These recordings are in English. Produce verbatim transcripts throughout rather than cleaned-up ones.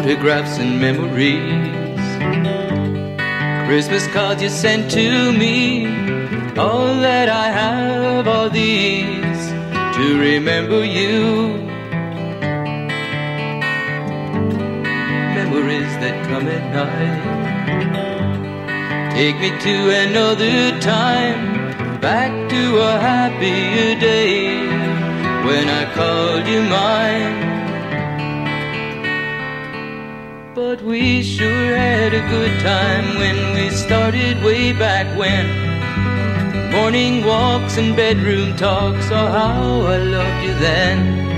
photographs and memories, Christmas cards you sent to me. All that I have are these to remember you. Memories that come at night take me to another time, back to a happier day when I called you mine. But we sure had a good time when we started way back when. Morning walks and bedroom talks, oh how I loved you then.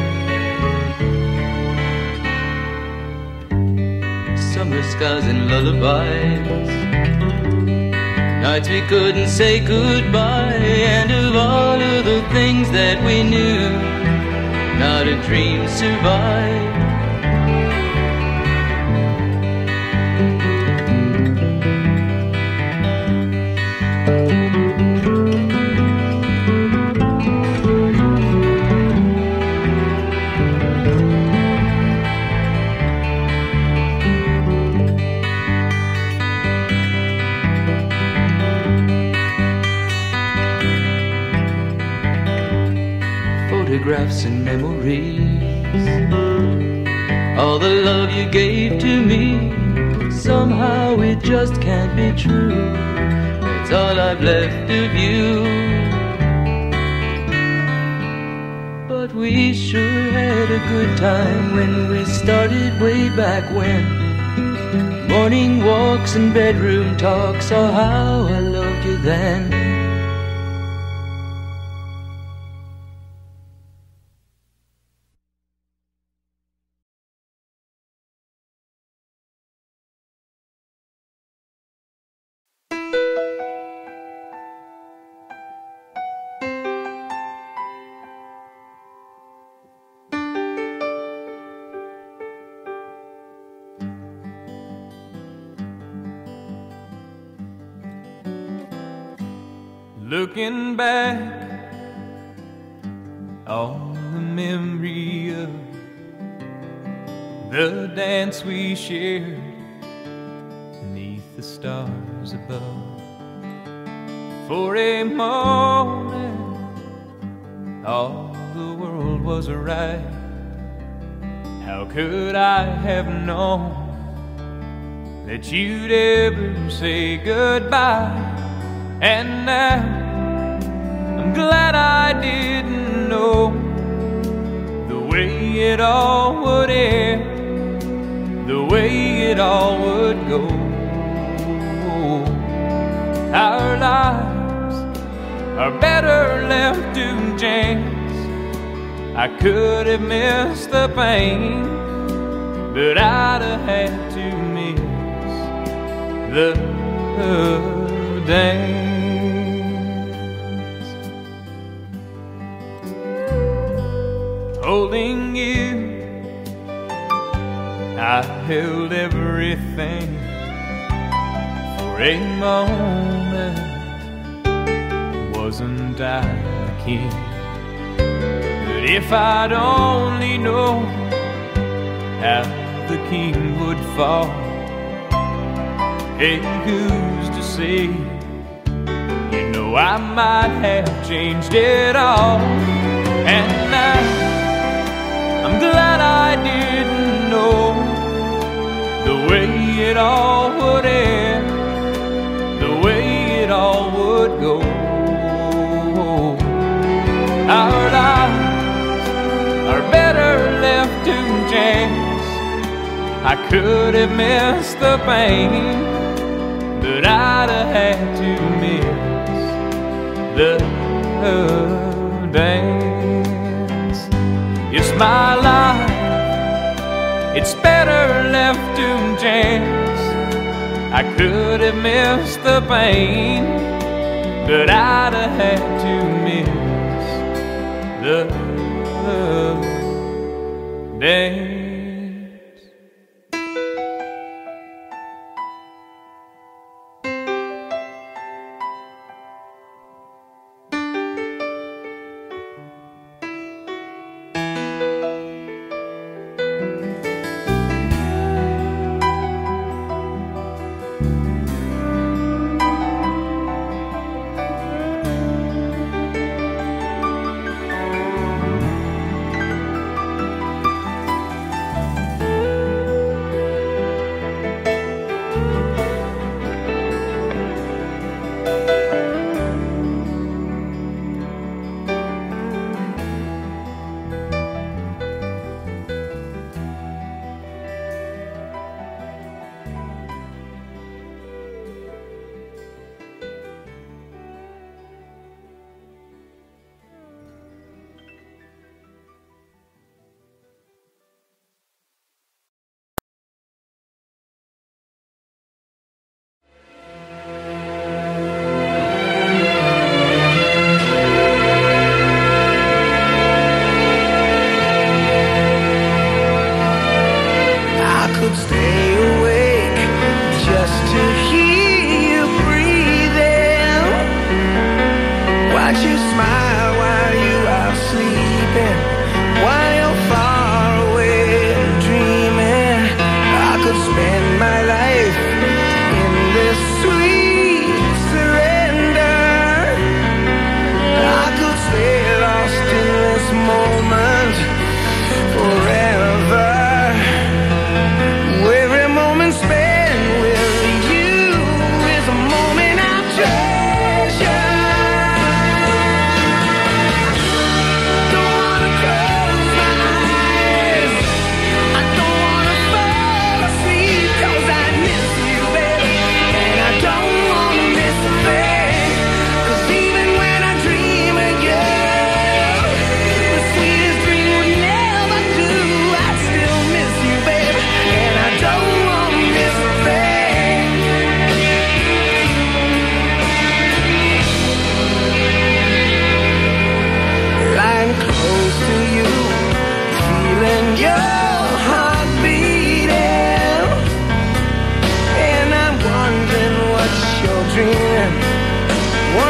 Summer skies and lullabies, nights we couldn't say goodbye, and of all of the things that we knew, not a dream survived. Photographs and memories, all the love you gave to me, somehow it just can't be true. That's all I've left of you. But we sure had a good time when we started way back when. Morning walks and bedroom talks, oh how I loved you then. Looking back on the memory of the dance we shared beneath the stars above. For a moment all the world was right. How could I have known that you'd ever say goodbye? And now I'm glad I didn't know the way it all would end, the way it all would go. Our lives are better left to chance. I could have missed the pain, but I'd have had to miss the dance. Holding you, I held everything for a moment. Wasn't I the king? But if I'd only known how the king would fall, hey, who's to say? You know I might have changed it all. And now I'm glad I didn't know the way it all would end, the way it all would go. Our lives are better left to chance. I could have missed the pain, but I'd have had to miss the dance. It's my life, it's better left to chance. I could have missed the pain, but I'd have had to miss the dance.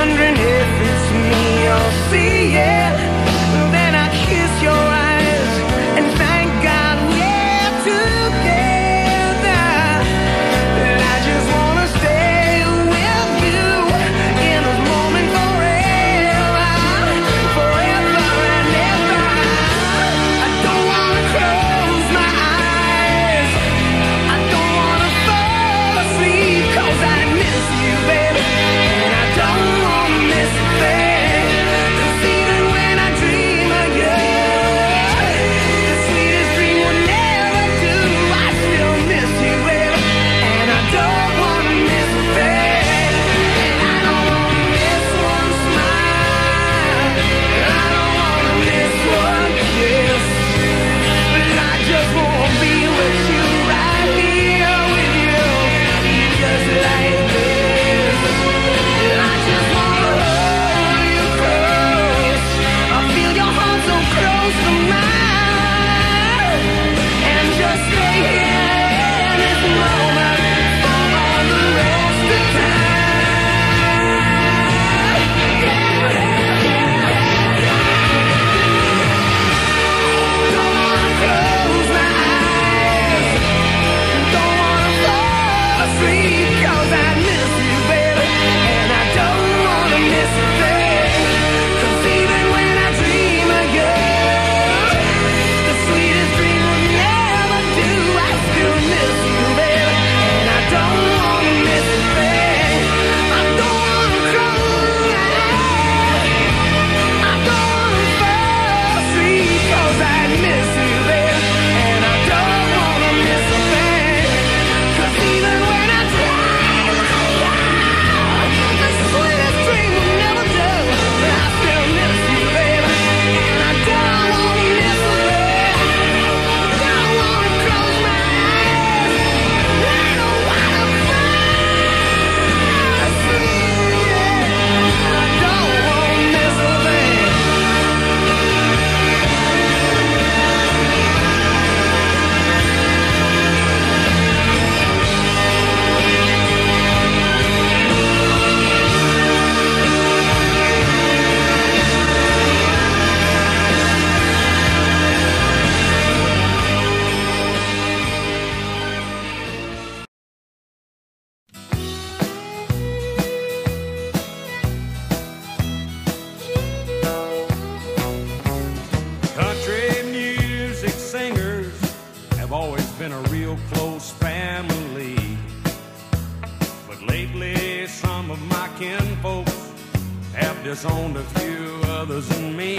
wondering if it's me you're seeing. Then I kiss your eyes and thank God we're together. And I just wanna stay with you in this moment forever, forever and ever. I don't wanna close my eyes, I don't wanna fall asleep, 'cause I miss you, baby, and I don't wanna miss a thing. 'Cause even when I dream of you, the sweetest dream will never do. I still miss you, baby, and I don't wanna miss a thing. And I don't wanna miss one smile, I don't wanna miss one kiss, but I just wanna be with you, right here with you, just like this. I just wanna hold you close, I feel your heart so close to mine, and just stay here in this moment for all the rest of time. Don't wanna close my eyes, don't wanna fall asleep, 'cause I miss you, baby, and I don't wanna miss a thing. 'Cause even when I dream of you, the sweetest dream will never do. I still miss you, baby, and I don't wanna miss a thing. I don't wanna close my eyes, I don't wanna fall asleep, 'cause I miss you, baby, and I don't wanna miss a thing. 'Cause even when I dream of you, the sweetest dream will never do. But I still miss you, baby, and I don't wanna miss a thing. Don't wanna close my eyes, I don't wanna fall asleep, I don't wanna miss a thing. Country music singers have always been a real close family. But lately, some of my kinfolks have disowned a few others than me.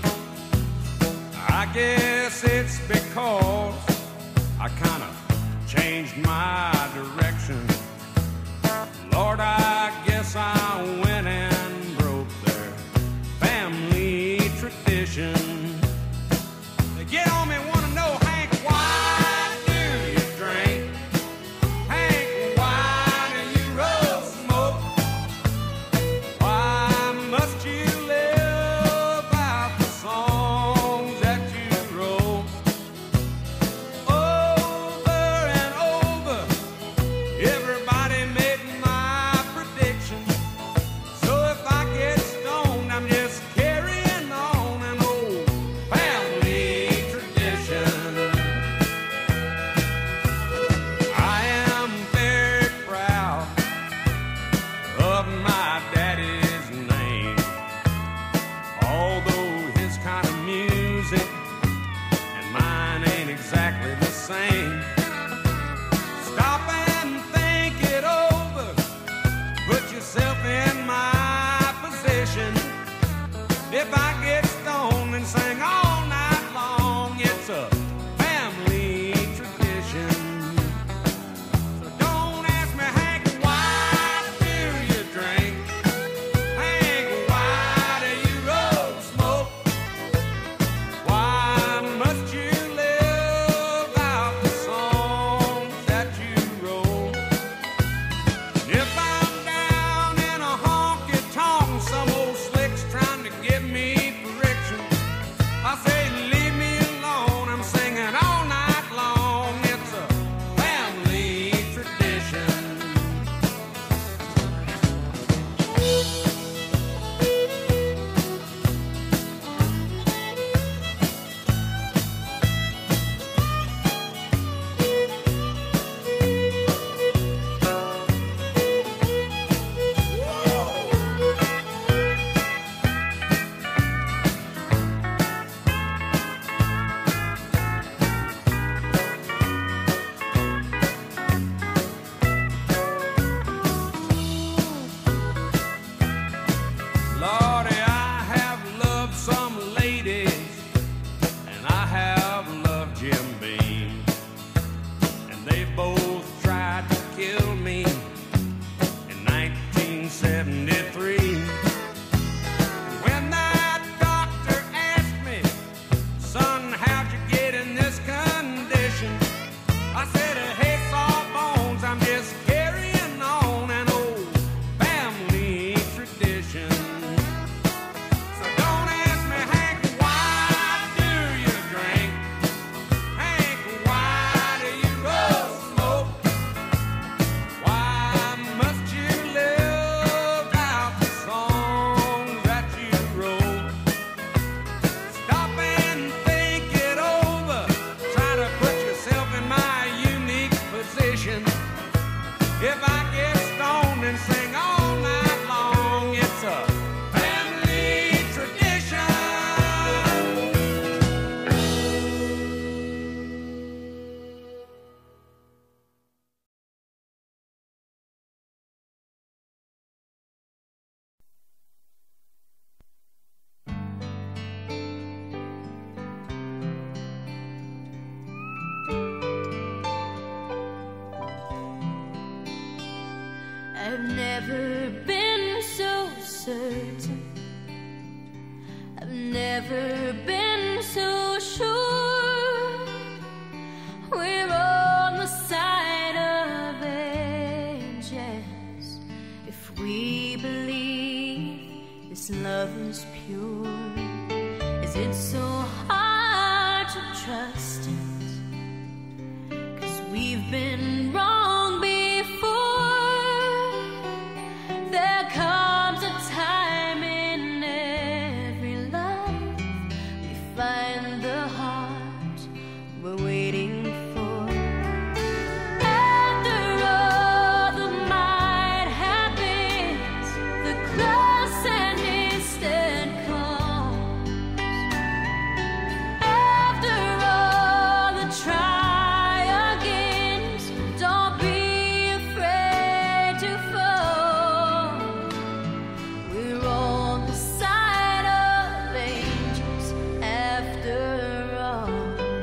I guess it's because I kind of changed my direction. Lord, I guess I went and broke their family tradition. They get on me, wanna know, Hank, why do you drink? Hank, why do you roll smoke? Why must you live out the songs that you wrote? Over and over, everybody made my prediction. Lordy, I have loved some ladies, and I have loved Jim Beam, and they both tried to kill me in nineteen seventy-three. When that doctor asked me, son, how'd you get in this condition? I said, hey, Sawbones, I'm just carrying on an old family tradition. So don't ask me, Hank, why do you drink? Hank, why do you roll smoke? Why must you live out the songs that you wrote? Stop and think it over. Try to put yourself in my unique position. If I get stoned and sing all night long, it's a family tradition. I've never been so certain. I've never been so sure. We're on the side of angels if we believe this love is pure. Is it so hard to trust it? 'Cause we've been wrong before. There comes a time in every life we find the heart we're waiting for. After all the might have been, the close and distant calls. After all the try agains, don't be afraid to fall. We're on the side of angels after all.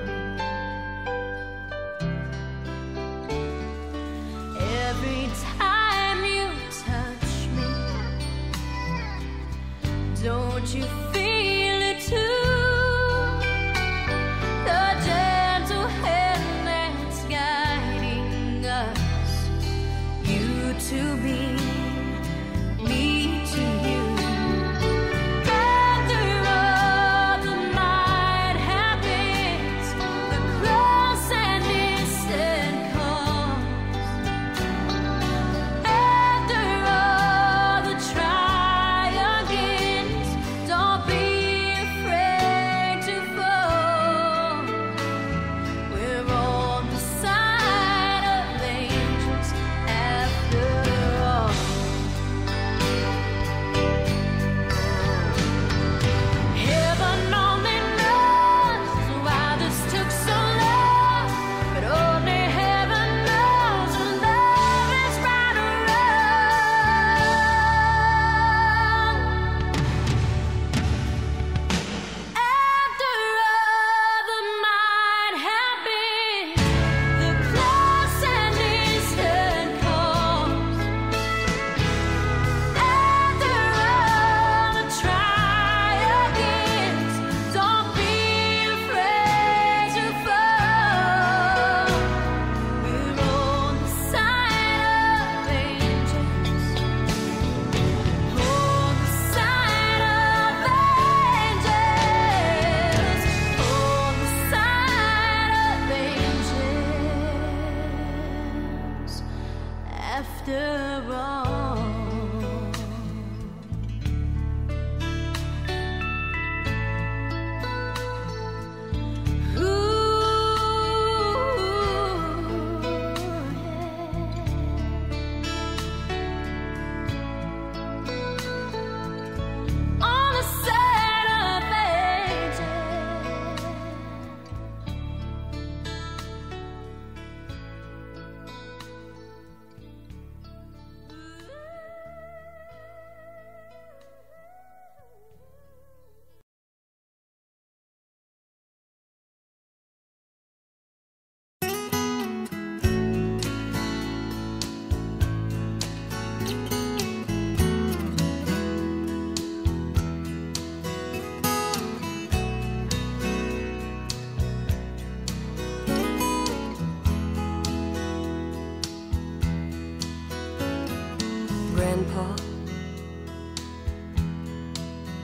Every time you touch me, don't you feel it too? The gentle hand that's guiding us, you to me, me to you. After all the might have been, the close and distant calls. After all the try agains, don't be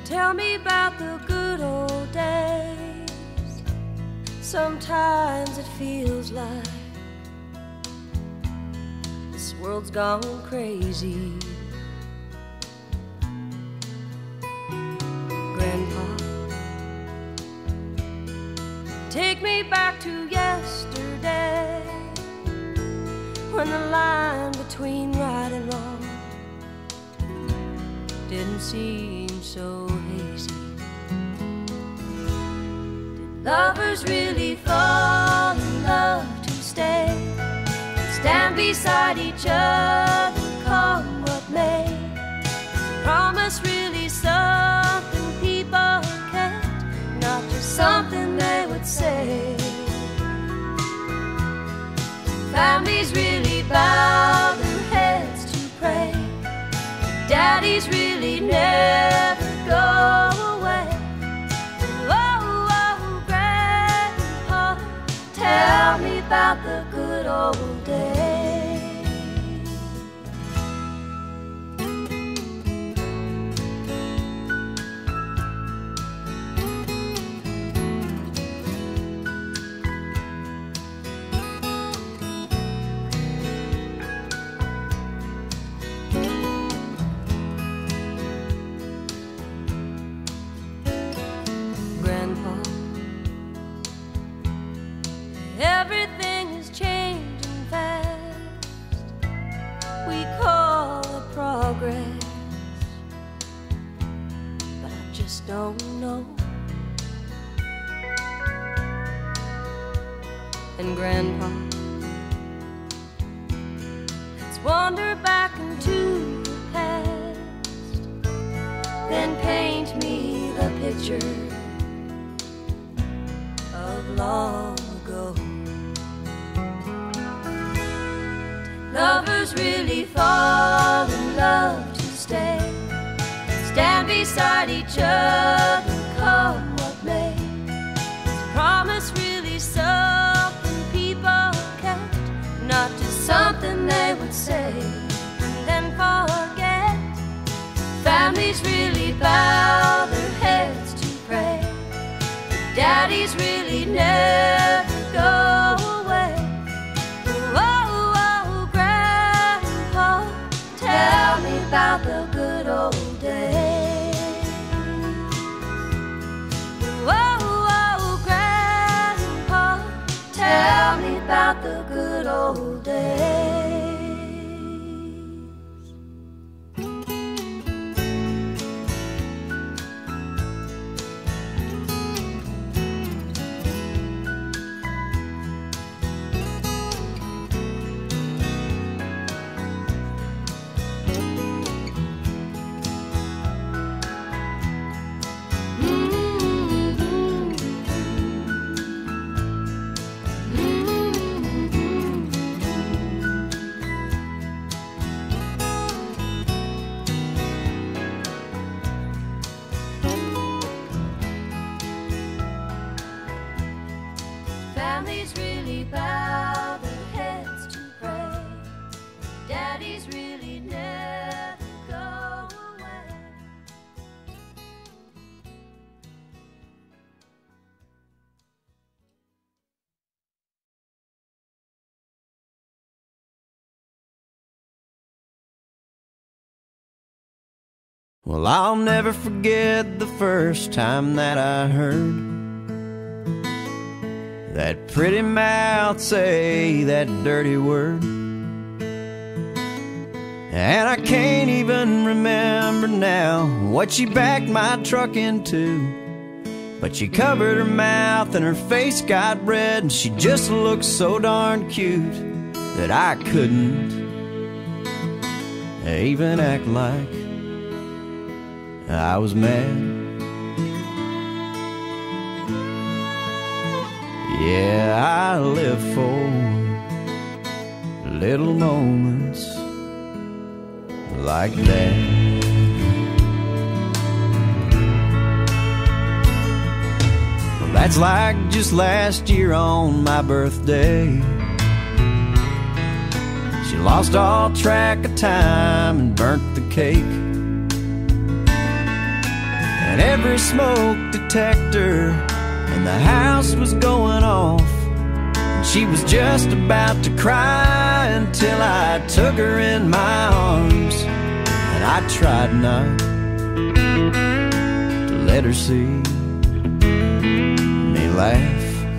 Tell me about the good old days. Sometimes it feels like this world's gone crazy. Grandpa, take me back to yesterday, when the line between right and wrong didn't seem so hazy. Did lovers really fall in love to stay and stand beside each other, come what may? Is promise really something people kept, not just something they would say? Families really bow their heads to pray. Daddies really never go away. Oh, oh, Grandpa, tell me about the good old days. Everything is changing fast. We call it progress, but I just don't know. And Grandpa, let's wander back into the past, then paint me the picture of long ago. Lovers really fall in love to stay, stand beside each other, come what may? Is promise really something people kept, not just something they would say and then forget? Families really bow their heads to pray. Daddies really never go away. Tell me about the good old days. Oh, oh, Grandpa, tell me about the good old days. Families really bow their heads to pray. Daddies really never go away. Well, I'll never forget the first time that I heard that pretty mouth say that dirty word. And I can't even remember now what she backed my truck into, but she covered her mouth and her face got red, and she just looked so darn cute that I couldn't even act like I was mad. Yeah, I live for little moments like that. Well, that's like just last year on my birthday. She lost all track of time and burnt the cake. And every smoke detector, and the house was going off. And she was just about to cry until I took her in my arms, and I tried not to let her see me laugh.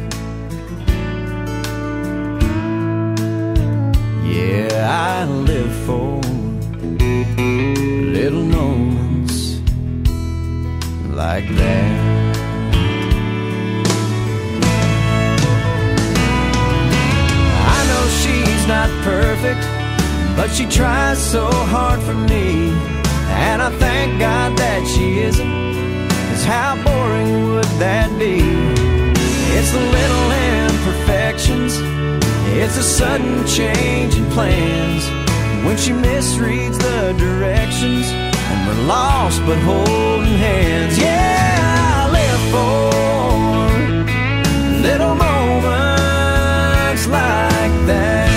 Yeah, I live for little moments like that. I know she's not perfect, but she tries so hard for me, and I thank God that she isn't, 'cause how boring would that be? It's the little imperfections, it's a sudden change in plans, when she misreads the directions and we're lost but holding hands. Yeah, I live for little moments like that.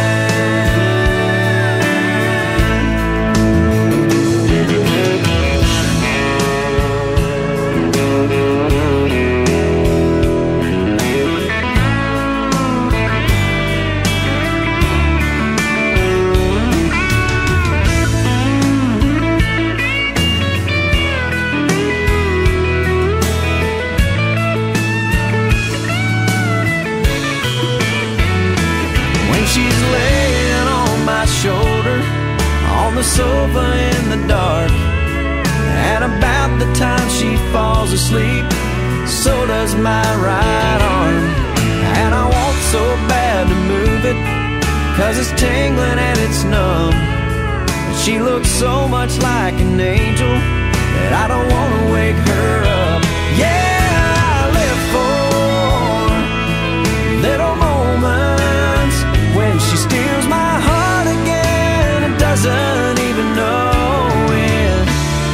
The sofa in the dark, and about the time she falls asleep, so does my right arm. And I want so bad to move it, 'cause it's tingling and it's numb. And she looks so much like an angel that I don't want to wake her up. Yeah, I live for little moments when she steals my heart again and doesn't even know it.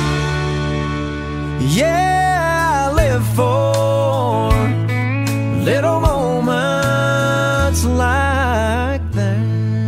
Yeah, I live for little moments like that.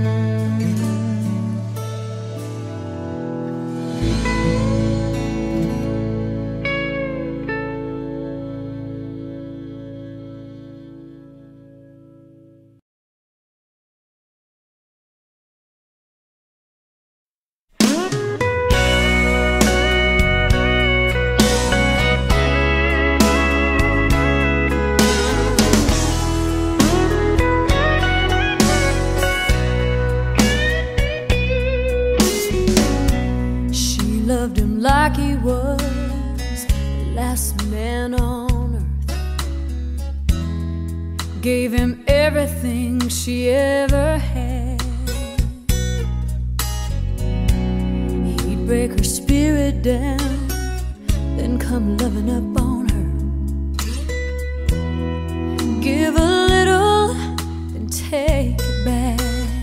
Like he was the last man on earth, gave him everything she ever had. He'd break her spirit down, then come loving up on her. Give a little, then take it back.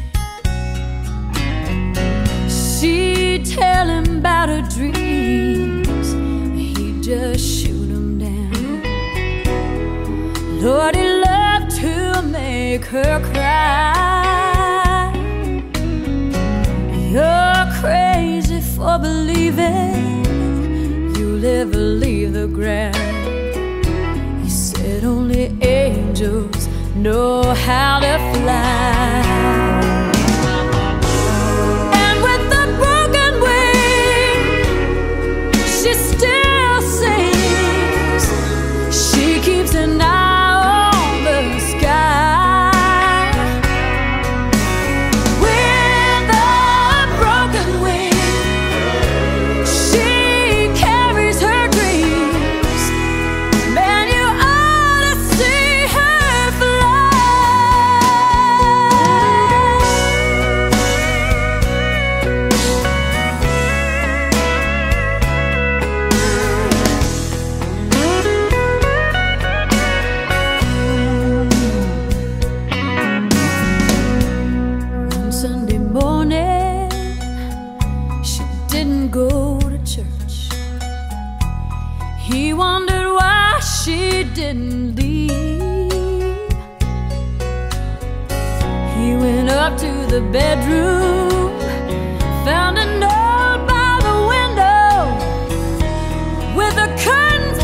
She'd tell him about her dreams, he'd just shoot them down. Lord, he loved to make her cry. You're crazy for believing you'll ever leave the ground. He said only angels know how to fly. Still sings, she keeps an eye on the sky. With a broken wing, she carries her dreams. Man, you ought to see her didn't leave. He went up to the bedroom, found a note by the window with the curtains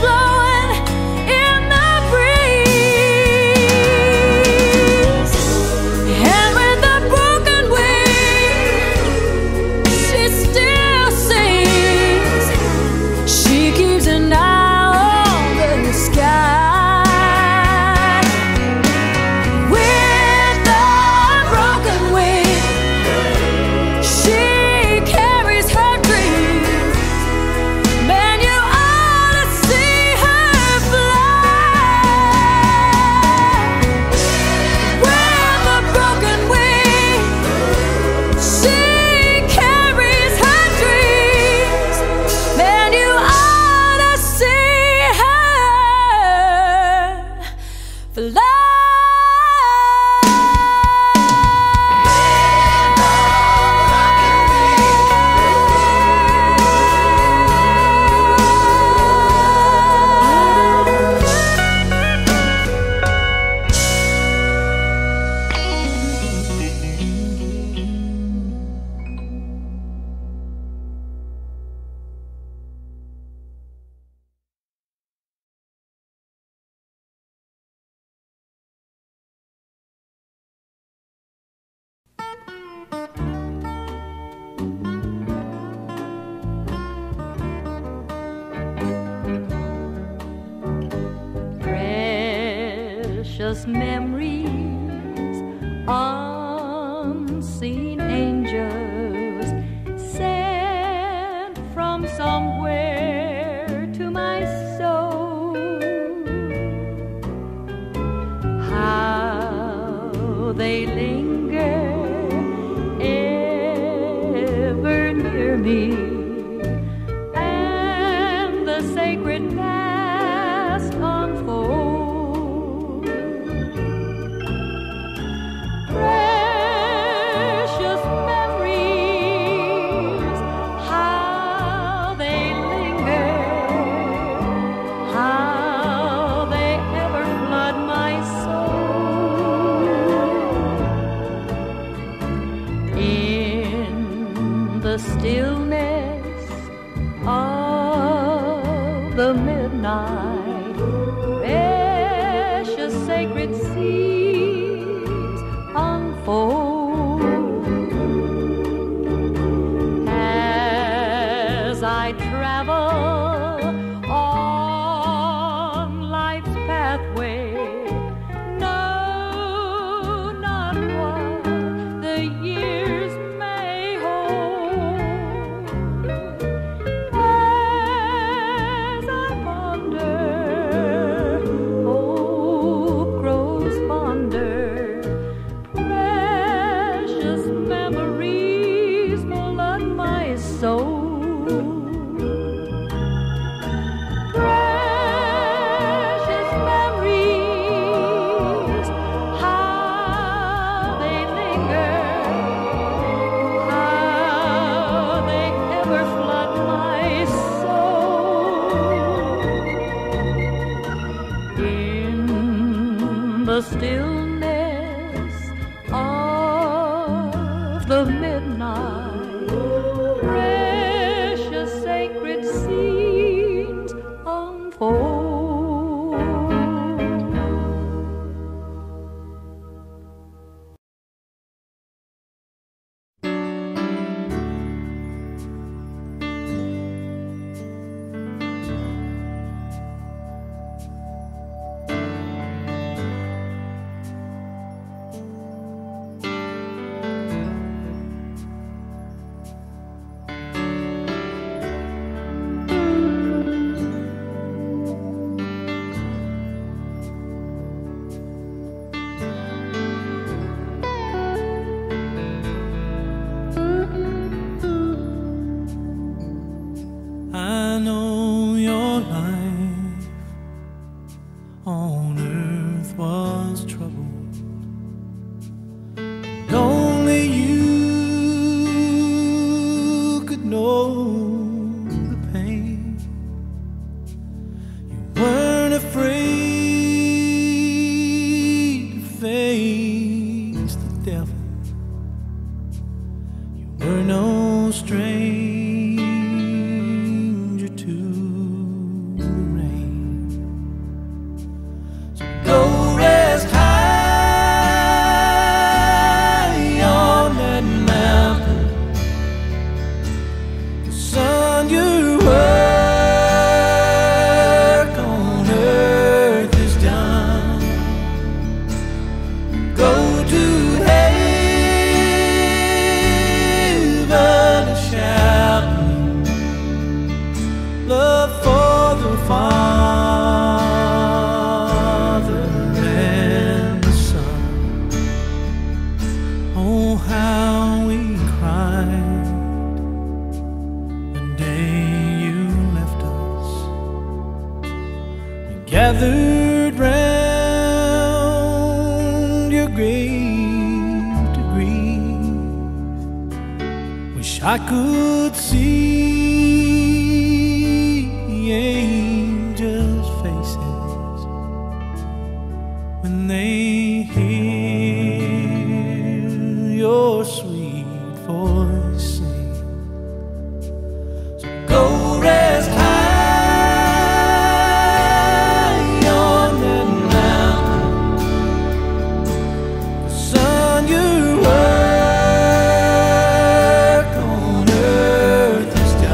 precious memories, unseen angels sent from somewhere to my soul. How they linger ever near me, and the sacred past unfold. Precious memories, how they linger, how they ever flood my soul. In the stillness of the midnight, precious sacred seeds unfold. As I travel on life's pathway, know not what the years may hold. As I ponder, hope grows fonder. Precious memories flood my soul. Precious memories, how they linger, how they ever flood my soul. In the stillness of the midnight, precious sacred scenes unfold. I know your life on earth was troubled, and only you could know the pain. You weren't afraid to face the devil. You were no stranger to the rain. So go rest high on that mountain. The sun, your work on earth is done. Go to heaven and shout love for the Father and the Son. Oh, how we cried the day you left us. We gathered round your grave to grieve. Wish I could see angels' faces when they hear your sweet voice sing. So go rest high on that mountain. The sun, your work on earth is done.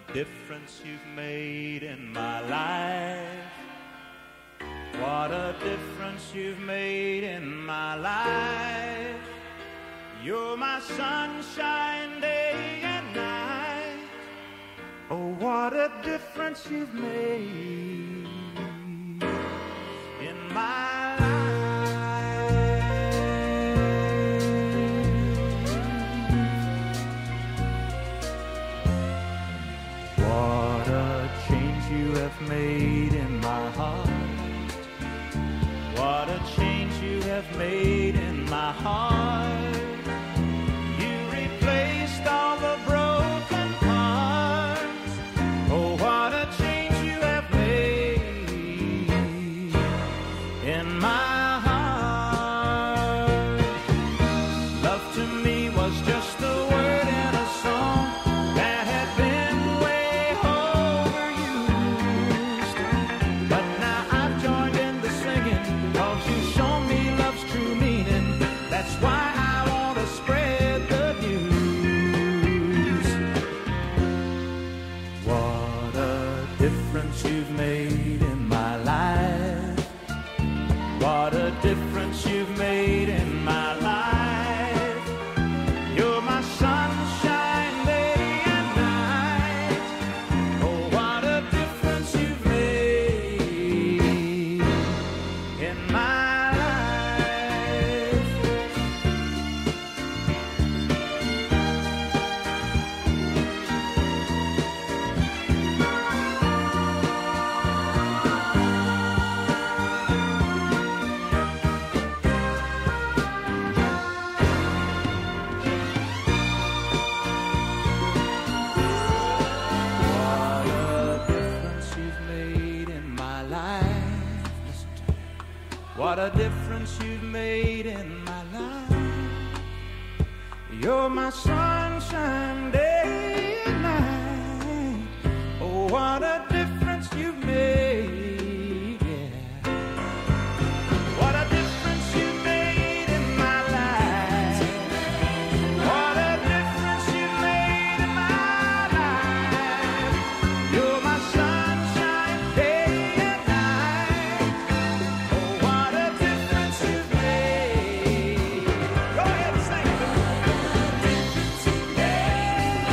difference you've made in my life. What a difference you've made in my life. You're my sunshine day and night. Oh, what a difference you've made in my life. What a change you have made in my heart. What a change you have made in my heart. You replaced all the broken parts. Oh, what a change you have made in my heart. Love to me was just a word in a song that had been way overused. But now I've joined in the singing, 'cause you shown me love's true meaning. That's why I want to spread the news. What a difference you've made in my life. What a difference you've made in my life. You're my sunshine day and night. Oh, what a difference you've made in my life. What a difference you've made in my life. Listen to me. What a difference you've made in my life. You're my sunshine day and night. Oh, what a difference you've made, yeah. What a difference you've made in my life. What a difference you've made in my life. You're my sunshine day and night. Oh, what a difference you've made. Go ahead and sing it. What a difference you've made.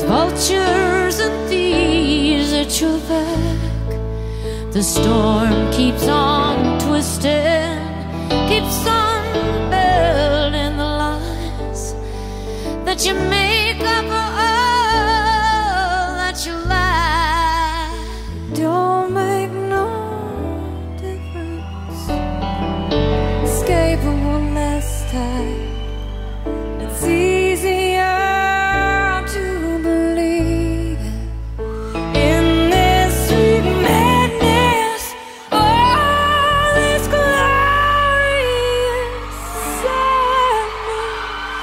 vultures and thieves at your back. The storm keeps on twisting, keeps on building the lies that you make up for all that you lie. Don't make no difference. Escaping one last time. It's easier to believe it in this sweet madness. Oh, this glorious sadness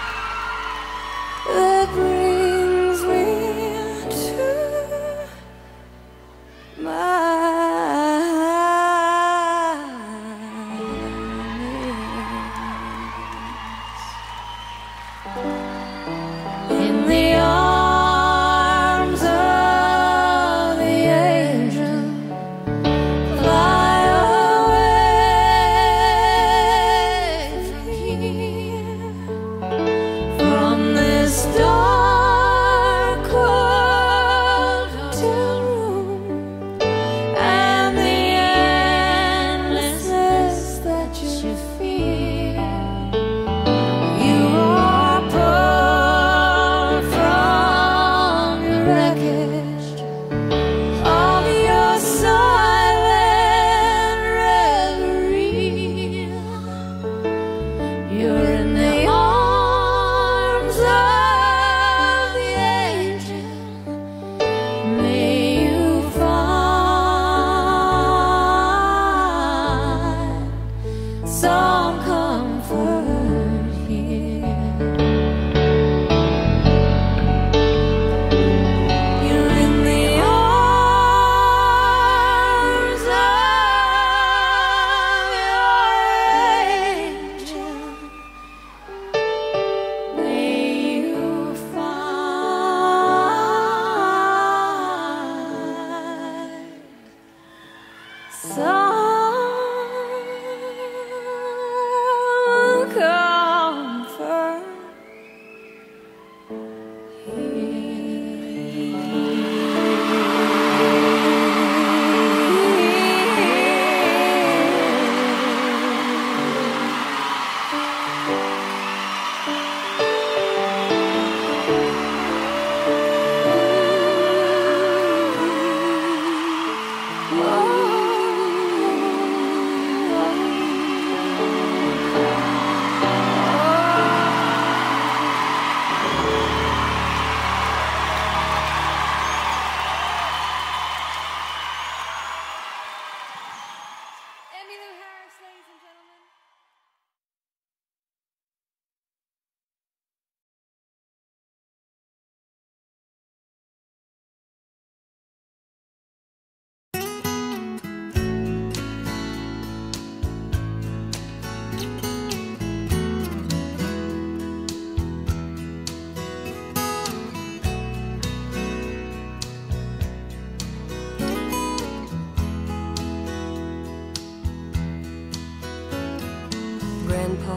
that brings me to my in the arms of the angel, fly away from here, from this dark cold hotel room and the endlessness that you feel. You are pulled from your wreckage of your silent reverie. You're in the arms of the angel. May you find some comfort here. You're in the arms of your angel. May you find some comfort Emmylou Harris, ladies and gentlemen. Grandpa,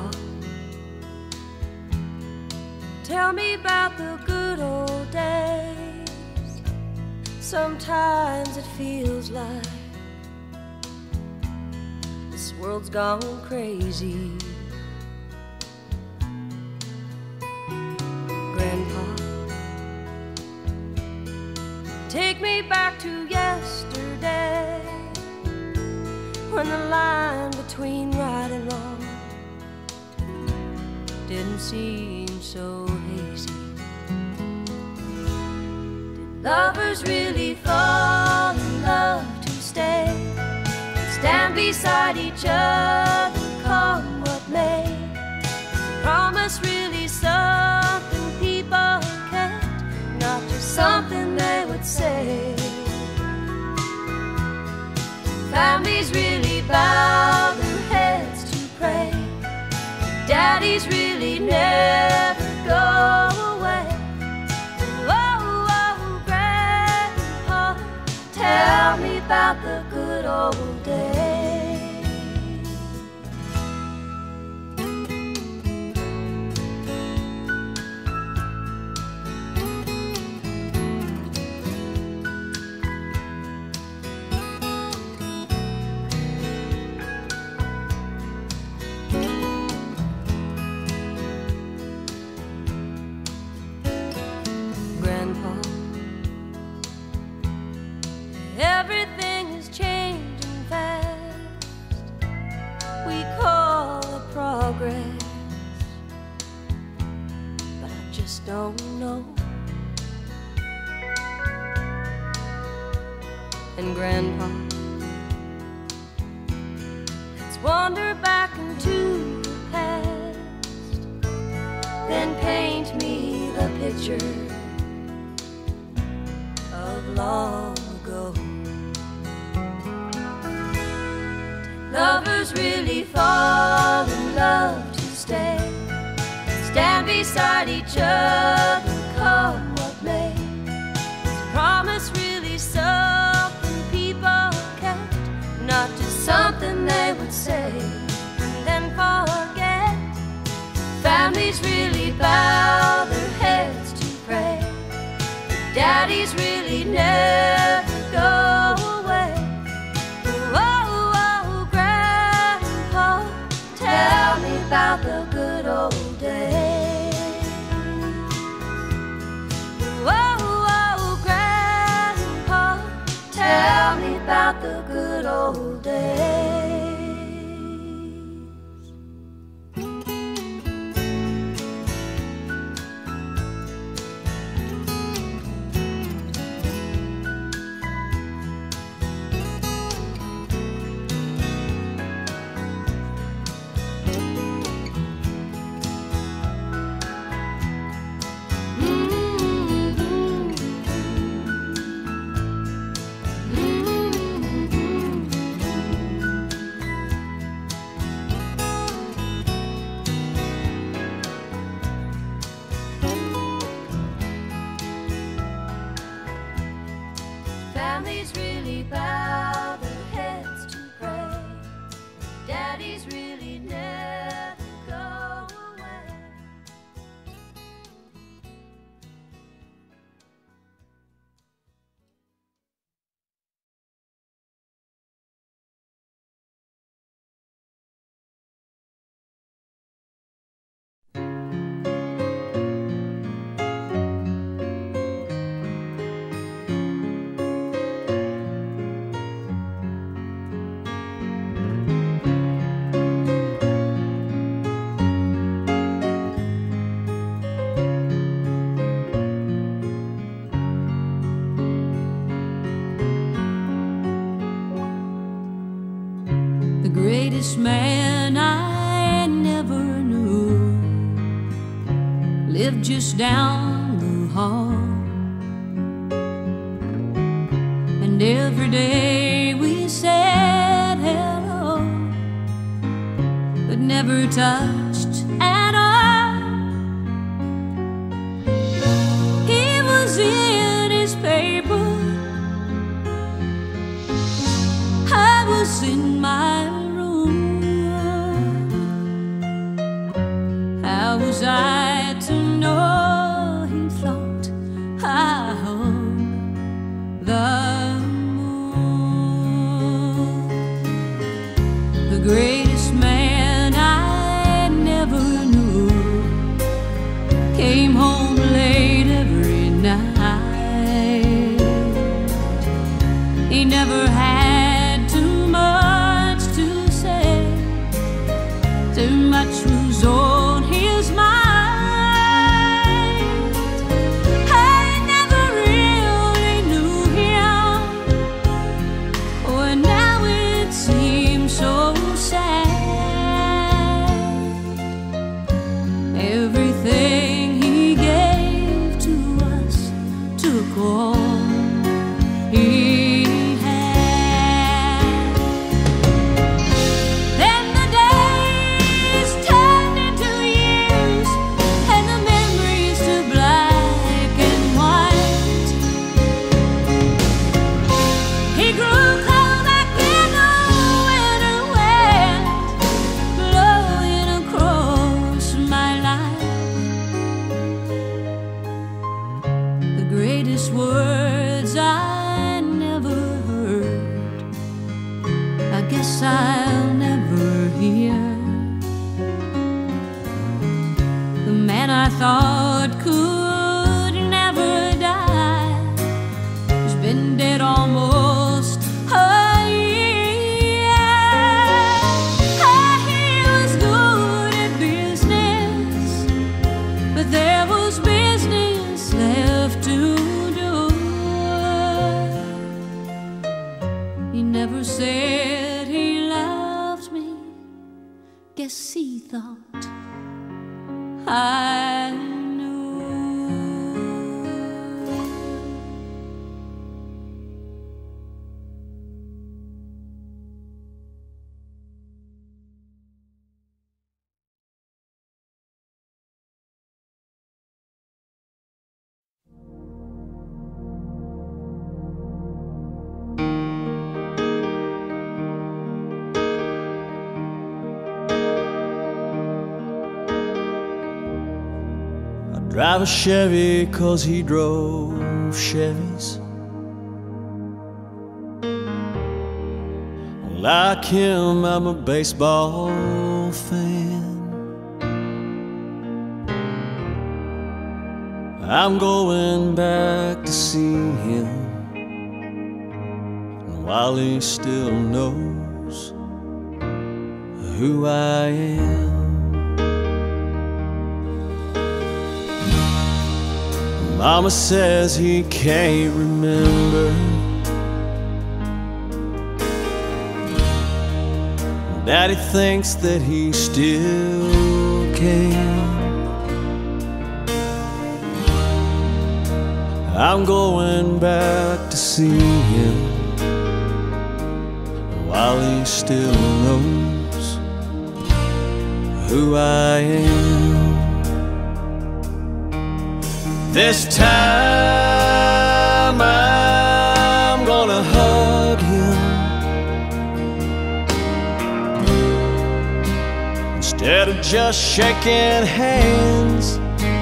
tell me about the good old days. Sometimes it feels like this world's gone crazy. Grandpa, take me back to yesterday, when the line between right and wrong didn't seem so hazy. Did lovers really fall in love to stay and stand beside each other, come what may? Is promise really something people kept, not just something they would say? Families really bow their heads to pray. Daddies really never go away. Oh, oh, Grandpa, tell me about the good old days. and Grandpa. Let's wander back into the past, then paint me the picture of long ago. Lovers really fall in love to stay, stand beside each other, come what may. Is promise really something people kept, not just something they would say and then forget? Families really bow their heads to pray, daddies really never go away. Tell me about the good old days. Whoa, whoa, Grandpa, tell me about the good old days. Families really bow their heads to pray, daddies really never go away. Greatest man I never knew lived just down the hall, and every day we said hello, but never touched at all. He was in his paper, I was in my room. How was I to know he thought I hung the moon? The greatest man I never knew came home late every night. He never had too much to say, too much was on his mind. I never really knew him, oh, now it seems so sad. Everything he gave to us took all he had. Then the days turned into years, and the memories to black and white. He grew cold like in a winter wind, blowing across my life. The greatest words I never heard, I guess I'll never hear. The man I thought could never die has been dead almost a year. Ah, he was good at business, but there was business left to do. guess he thought I knew. Drive a Chevy 'cause he drove Chevys. Like him, I'm a baseball fan. I'm going back to see him, and while he still knows who I am. Mama says he can't remember. Daddy thinks that he still can. I'm going back to see him, while he still knows who I am. This time I'm gonna hug him instead of just shaking hands.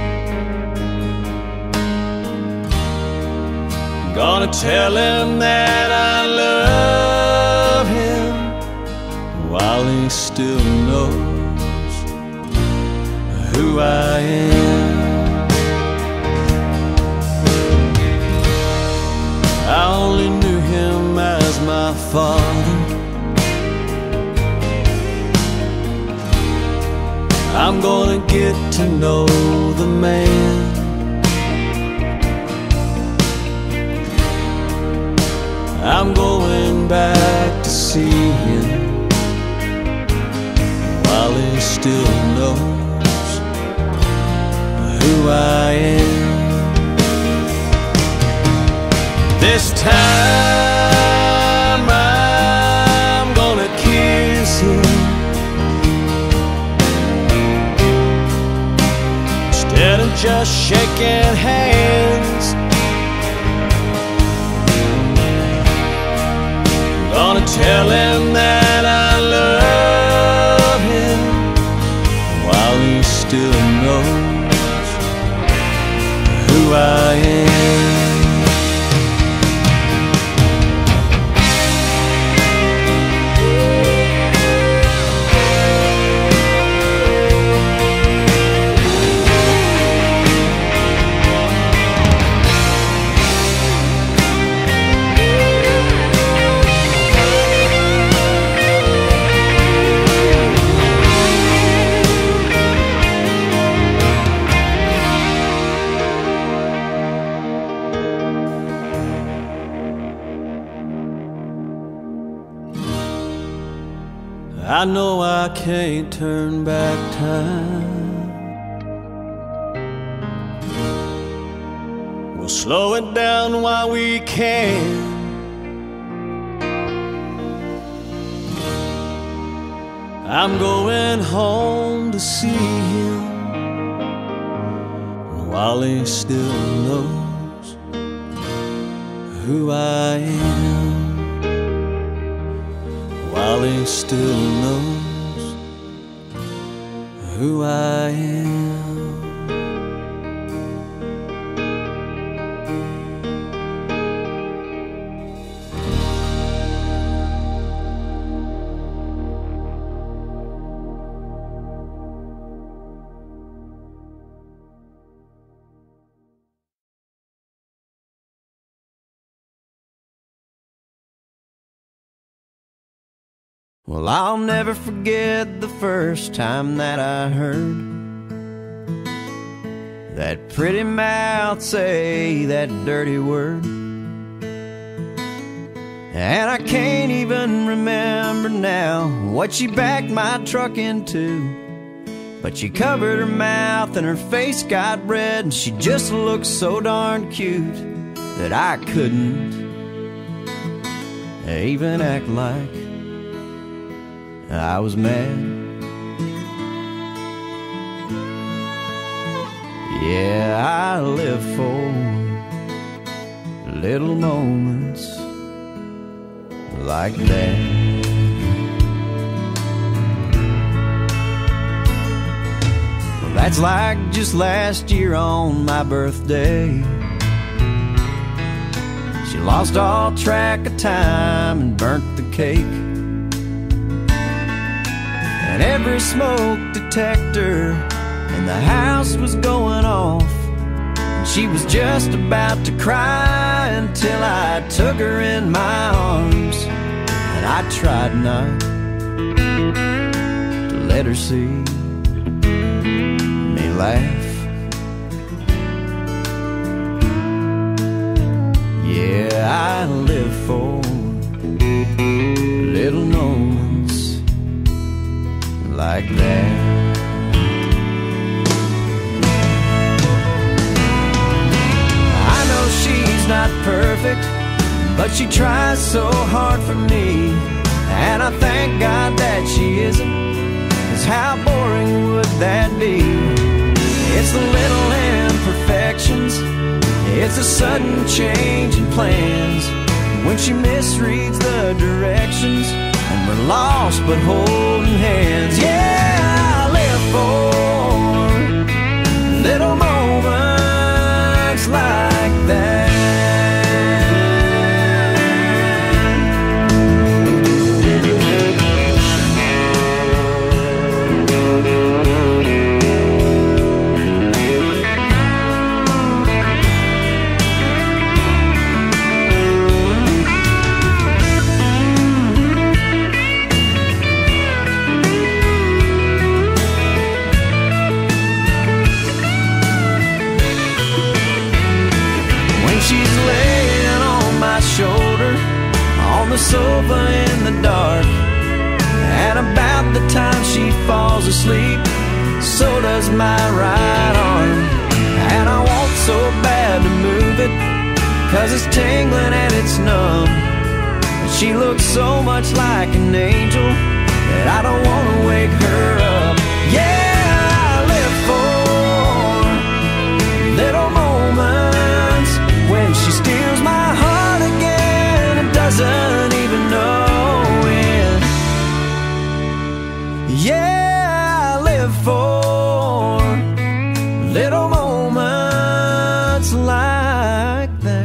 I'm gonna tell him that I love him while he still knows who I am. I only knew him as my father. I'm gonna get to know the man. I'm going back to see him while he still knows who I am. This time I'm gonna kiss him instead of just shaking hands. I'm gonna tell him that I love him while he still knows who I am. I know I can't turn back time. We'll slow it down while we can. I'm going home to see him, and while he still knows who I am. While he still knows who I am. Well, I'll never forget the first time that I heard that pretty mouth say that dirty word. And I can't even remember now what she backed my truck into. But she covered her mouth and her face got red, and she just looked so darn cute that I couldn't even act like I was mad. Yeah, I live for little moments like that. Well, that's like just last year on my birthday. She lost all track of time and burnt the cake. And every smoke detector in the house was going off. And she was just about to cry until I took her in my arms. And I tried not to let her see me laugh. Yeah, I live for little moments like that. I know she's not perfect, but she tries so hard for me. And I thank God that she isn't, 'cause how boring would that be? It's the little imperfections, it's a sudden change in plans, when she misreads the directions and we're lost but holding hands. Yeah, I live for little moments like that. Shoulder on the sofa in the dark, and about the time she falls asleep, so does my right arm. And I want so bad to move it, 'cause it's tingling and it's numb. But she looks so much like an angel that I don't want to wake her up. Yeah, I live for little moments when she steals my heart again and doesn't even know it. Yeah, I live for little moments like that.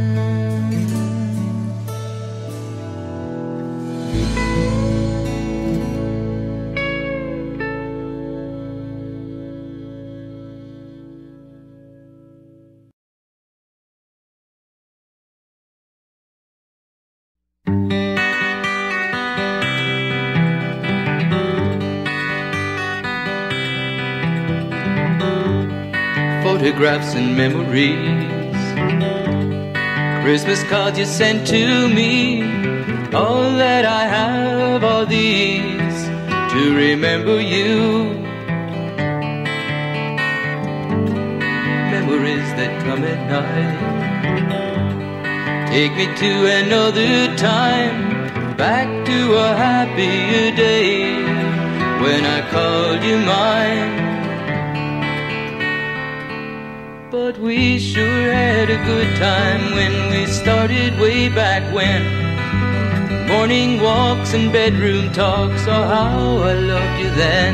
Photographs and memories, Christmas cards you sent to me, all that I have are these to remember you. Memories that come at night, take me to another time, back to a happier day when I called you mine. But we sure had a good time when we started way back when. Morning walks and bedroom talks, oh how I loved you then.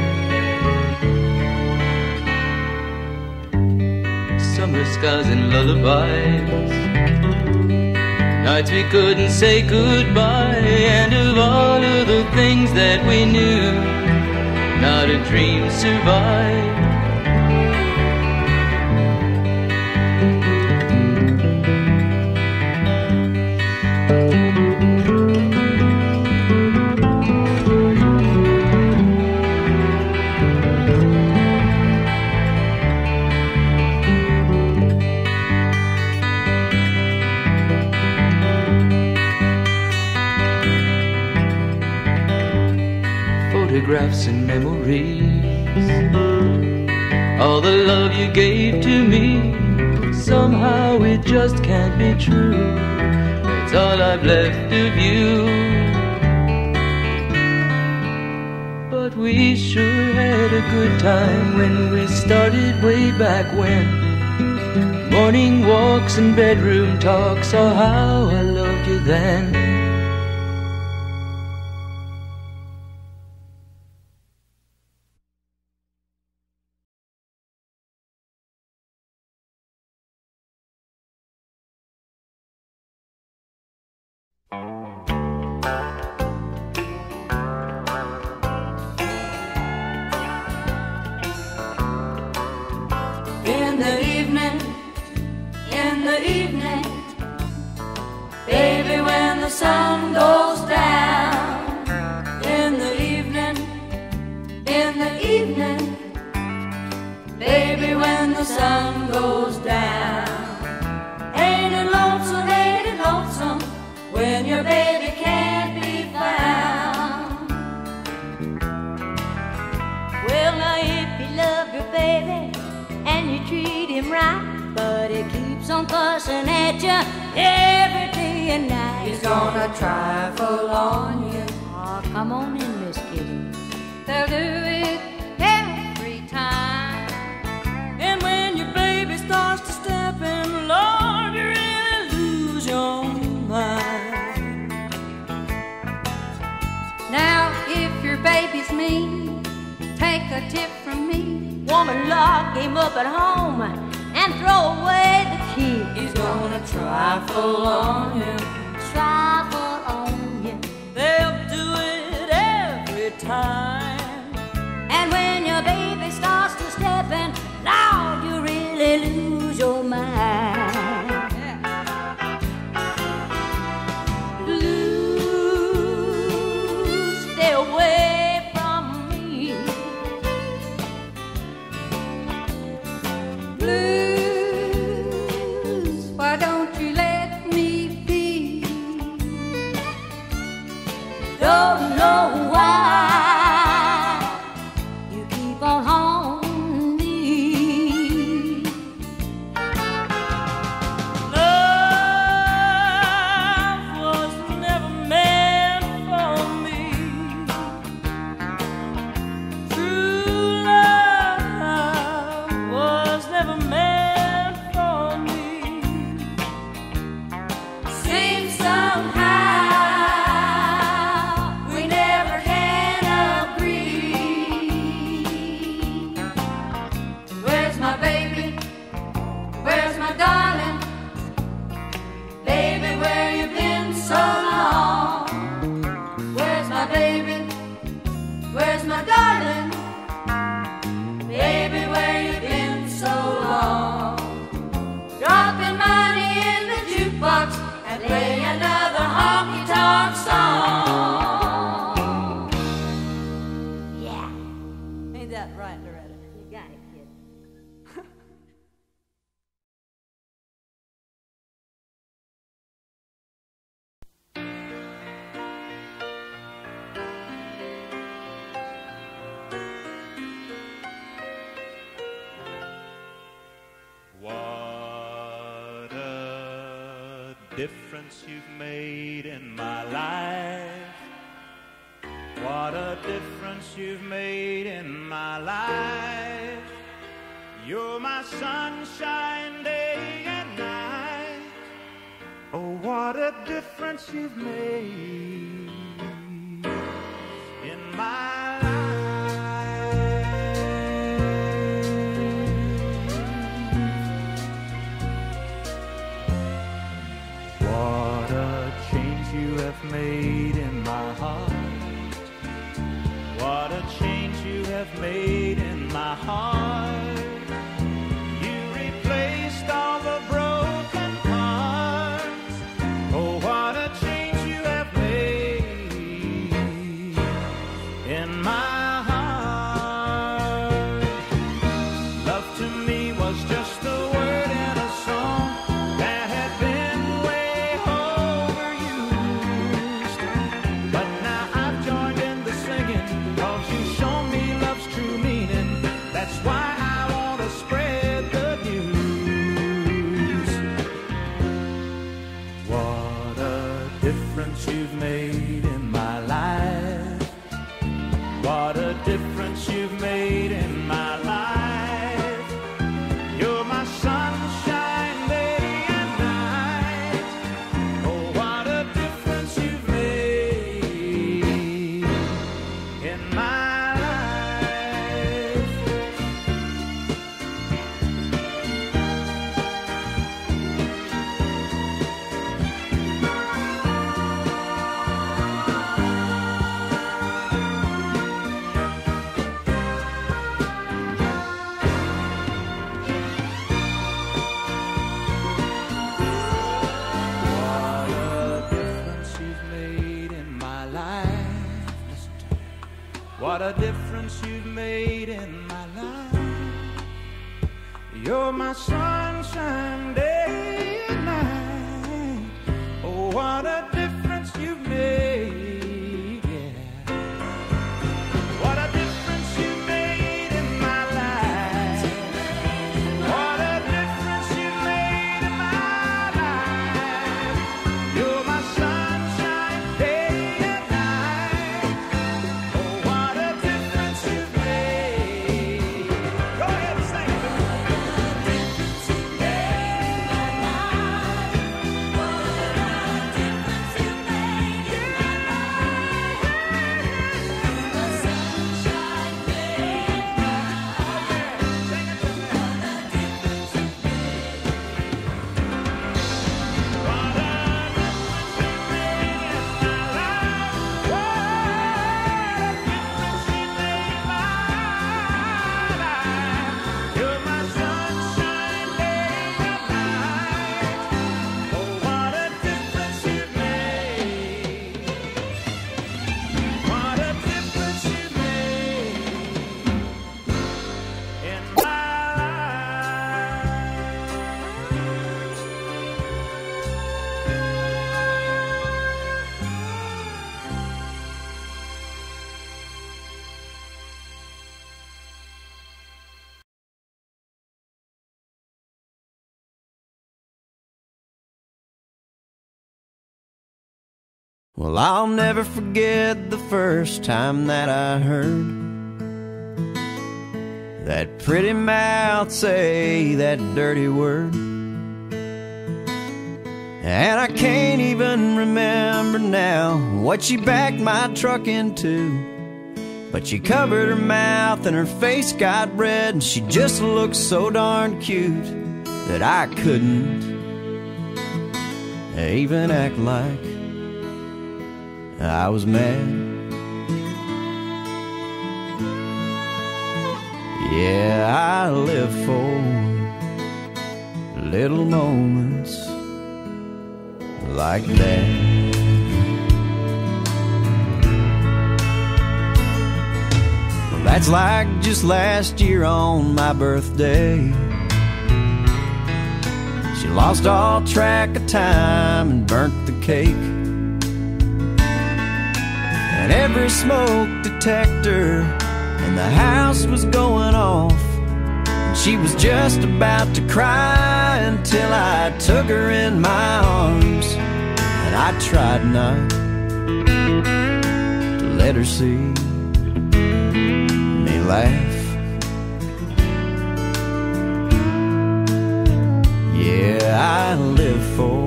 Summer skies and lullabies, nights we couldn't say goodbye, and of all of the things that we knew, not a dream survived. photographs and memories. All the love you gave to me, somehow it just can't be true. It's all I've left of you. But we sure had a good time when we started way back when. Morning walks and bedroom talks, oh how I loved you then. In the evening, in the evening, baby, when the sun goes down. In the evening, in the evening, baby, when the sun goes down. Ain't it lonesome, ain't it lonesome, when your baby can't be found. Well, now if you love your baby and you treat him right, but he keeps on fussing at you every day and night, He's gonna trifle on you. oh, come on in, Miss Kitty. They'll do it every time. And when your baby starts to step in, Lord, you really lose your mind. Now, if your baby's mean, take a tip from me. Woman, lock him up at home and throw away the key. He's gonna trifle on you. Trifle on you. They'll do it every time. And when your baby starts to step in, Lord, you really lose your mind. Blues, stay away from me. Blues, why don't you let me be? Don't know why you keep on haunting me. Love was never meant for me. True love was never meant for me. Seems somehow we never can agree. Where's my baby? Where's my darling? Baby, where you been so long? Where's my baby? Where's my darling? Baby, where you been so long? Dropping money in the jukebox and play another honky-tonk song. Yeah, Ain't that right, Loretta? you got it, kid. What a difference you've made in my life. What a difference you've made in my life. You're my sunshine day and night. Oh, what a difference you've made in my life. What a change you have made in my heart. What a change you have made in my heart. You replaced all the broken parts. Oh, what a change you have made in my heart. Love to me was just a word in a song that had been way overused. But now I've joined in the singing, 'cause What a difference you've made in my life. You're my sunshine day and night. Oh, what a difference you've made, yeah. What a difference you've made in my life. What a difference you've made in my life. You're my sunshine day and night. Oh, what a difference you've made. Go ahead and sing it. Well, I'll never forget the first time that I heard that pretty mouth say that dirty word. And I can't even remember now what she backed my truck into, but she covered her mouth and her face got red, and she just looked so darn cute that I couldn't even act like I was mad. Yeah, I live for little moments like that. Well, that's like just last year on my birthday. She lost all track of time and burnt the cake. And every smoke detector in the house was going off, and she was just about to cry until I took her in my arms, and I tried not to let her see me laugh. Yeah, I live for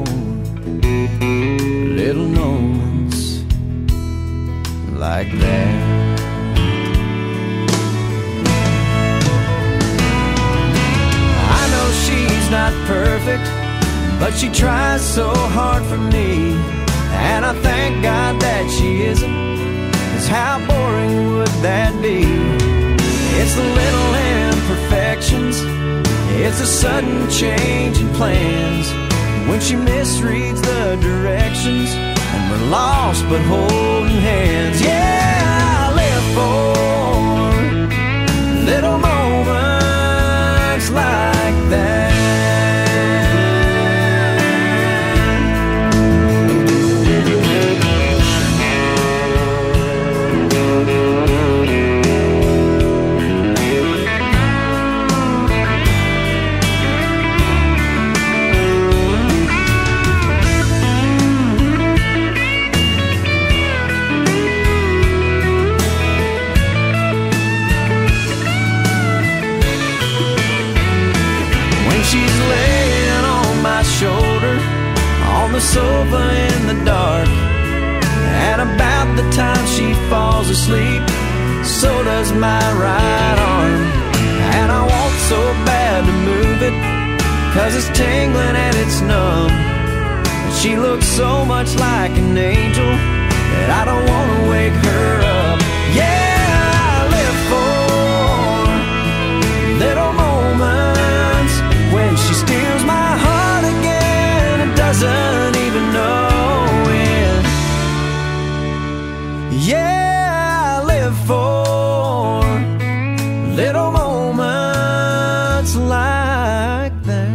little moments like that. I know she's not perfect, but she tries so hard for me, and I thank God that she isn't, 'cause how boring would that be? It's the little imperfections, it's a sudden change in plans, when she misreads the directions and we're lost but holding hands. Yeah, I live for little moments like that. The sofa in the dark, and about the time she falls asleep, so does my right arm. And I want so bad to move it, 'cause it's tingling and it's numb. And she looks so much like an angel that I don't want to wake her up. Yeah, I live for little moments when she steals my heart again and doesn't even know it. Yeah, I live for little moments like that.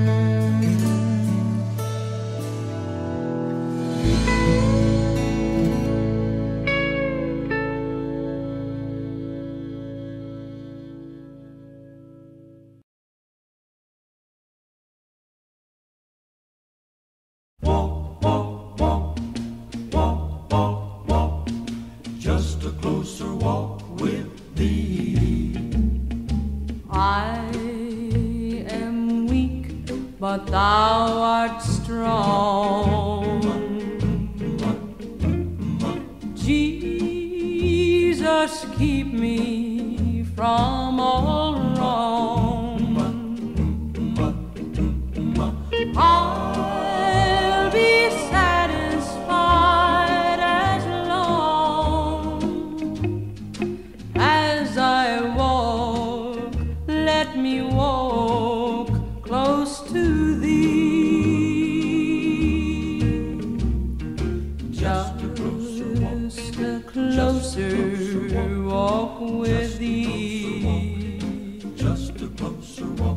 Walk, walk, walk, walk, walk, walk, just a closer walk with thee. I am weak, but thou art strong. Jesus, keep me from all wrong. I'll be satisfied as long as I walk. Let me walk close to thee. Just a closer walk with thee. Just a closer walk.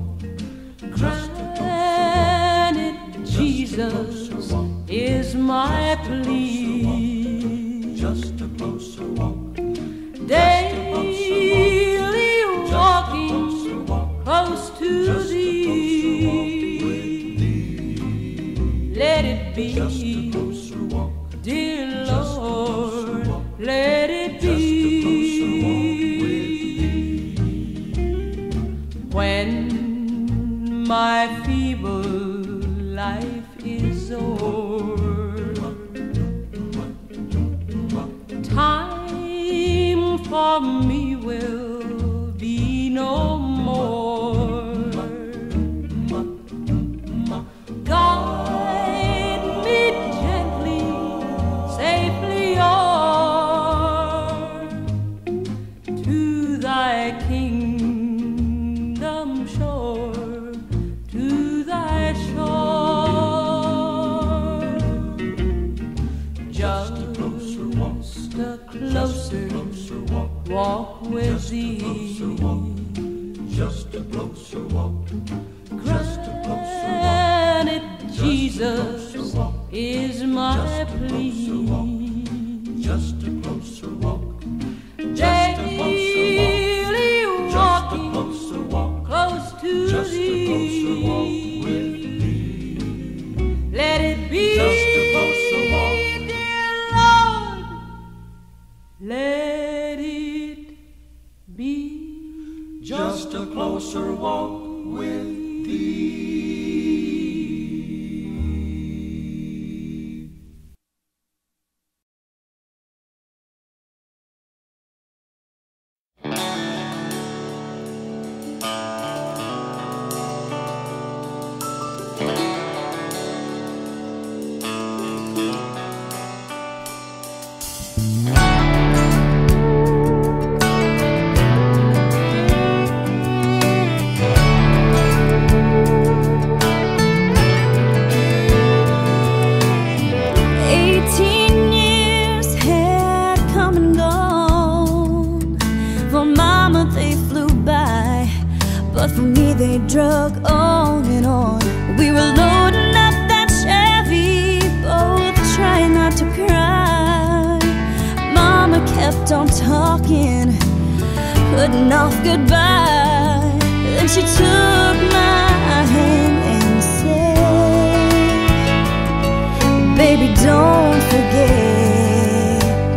Granted, Jesus is my plea. Just a closer walk. Daily walking close to thee. Let it be, dear Lord, let it be. When my feeble life is o'er, time for me will be no more. Guide me gently, safely o'er to thy kingdom shore, to thy shore. Just a closer walk with thee. Just a closer walk. Granted, Jesus is my plea. Just a closer walk. Daily walking close to thee. Let it be, dear Lord, let it be. Just a closer walk with thee. But for me they drug on and on. We were loading up that Chevy, both trying not to cry. Mama kept on talking, putting off goodbye. Then she took my hand and said, baby, don't forget,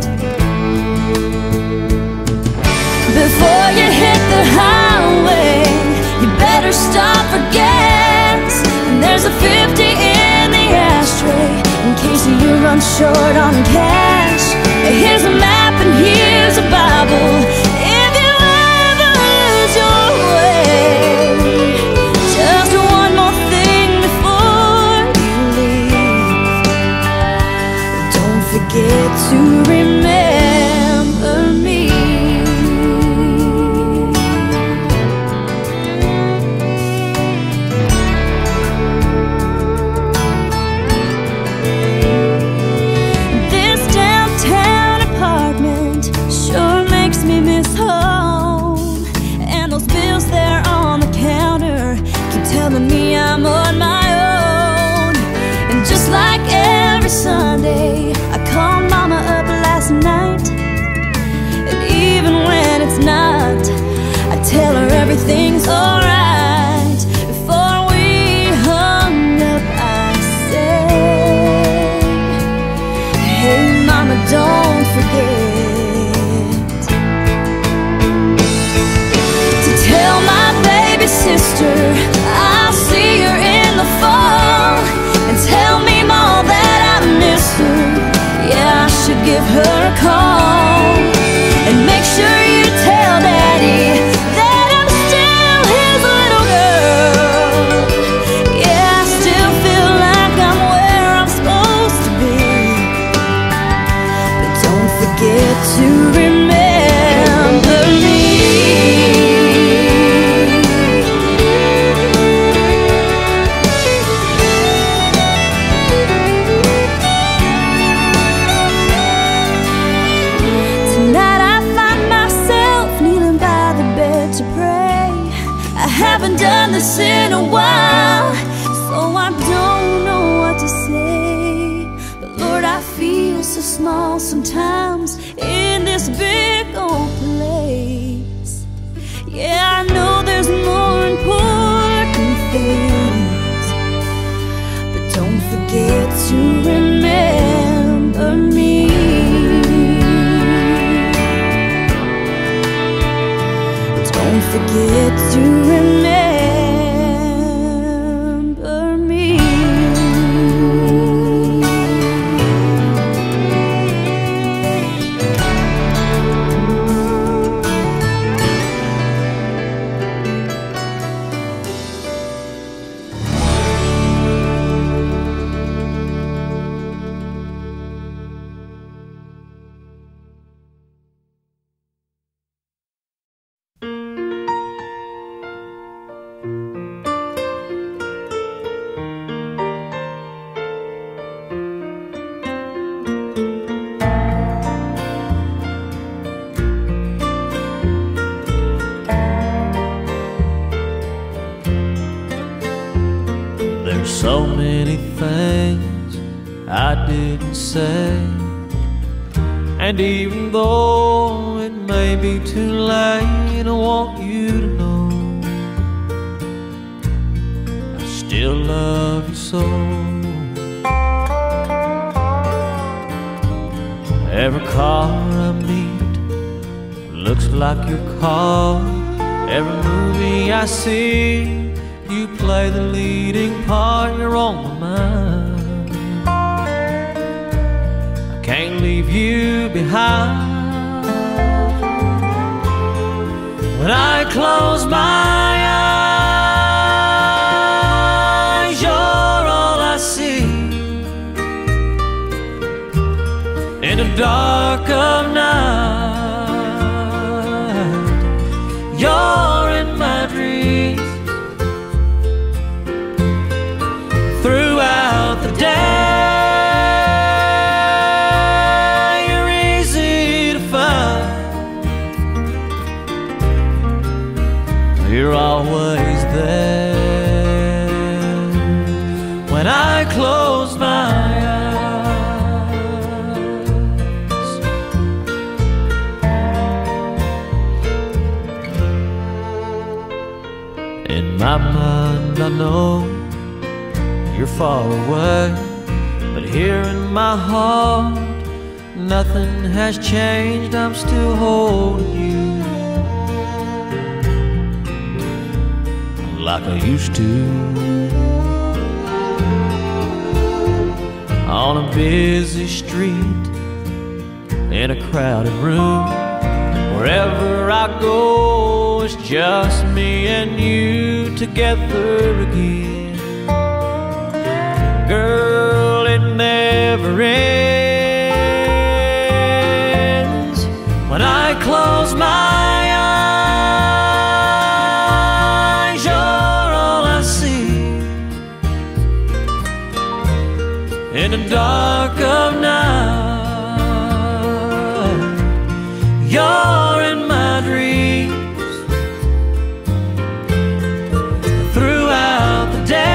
before you hit the highway, you better stop for gas. And there's a fifty in the ashtray in case you run short on cash. Here's a map and here's a Bible if you ever lose your way. Just one more thing before you leave. Don't forget to remember me. This downtown apartment haven't done this in a while, so I don't know what to say. But Lord, I feel so small sometimes in this big old place. Yeah, I know there's more important things, but don't forget to remember me. Don't forget to remember me. So many things I didn't say, and even though it may be too late, I want you to know I still love you so. Every car I meet looks like your car. Every movie I see, you play the leading part. You're on my mind. I can't leave you behind. When I close my eyes, you're all I see. In the dark of night, you're in my dreams. Throughout the day, you're easy to find. You're always there when I close my eyes. In my mind, I know you're far away, but here in my heart, nothing has changed. I'm still holding you like I used to. On a busy street, in a crowded room, wherever I go, it's just me and you together again. Girl, it never ends. When I close my eyes, you're all I see. In the dark of night, you're in my dreams. Throughout the day,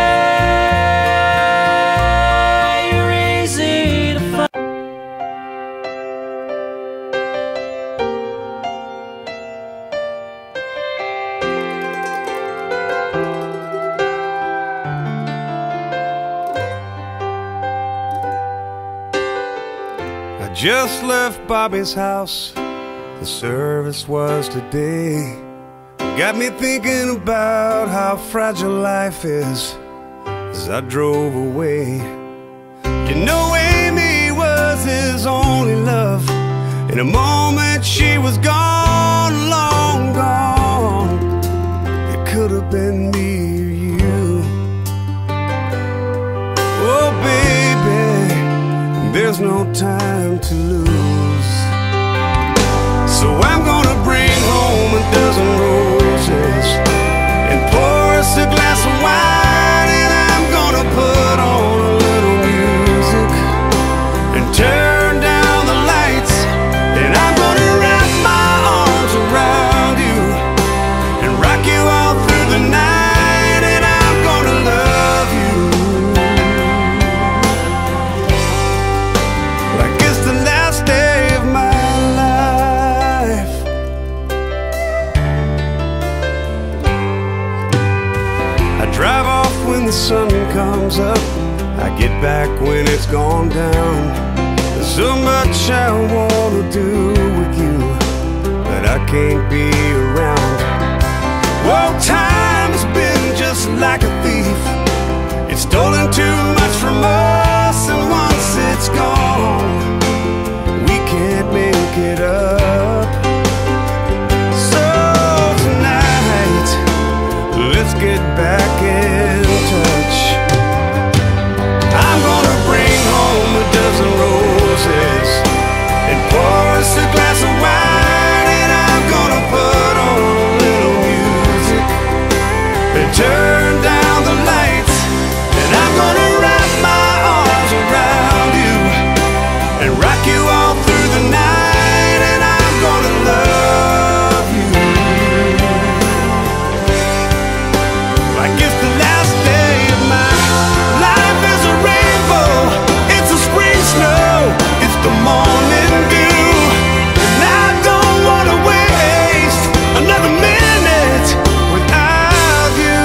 just left Bobby's house, the service was today. Got me thinking about how fragile life is as I drove away. You know Amy was his only love. In a moment she was gone, long gone. It could have been me or you. Oh baby, there's no time to lose. So I'm gonna bring home a dozen roses and pour us a glass of wine, and I'm gonna put on a little music and turn down the lights, and I'm gonna wrap my arms around you and rock you all through comes up, I get back when it's gone down. There's so much I wanna do with you, but I can't be around. Well, time has been just like a thief. It's stolen too much from us, and once it's gone, we can't make it up. So tonight, let's get back in touch. I'm gonna bring home a dozen roses and pour us a glass of wine, and I'm gonna put on a little music and turn down the lights, and I'm gonna wrap my arms around you and rock you all through the night, and I'm gonna love you like it's the last day of my life. Is a rainbow, it's a spring snow, it's the morning dew, and I don't wanna waste another minute without you.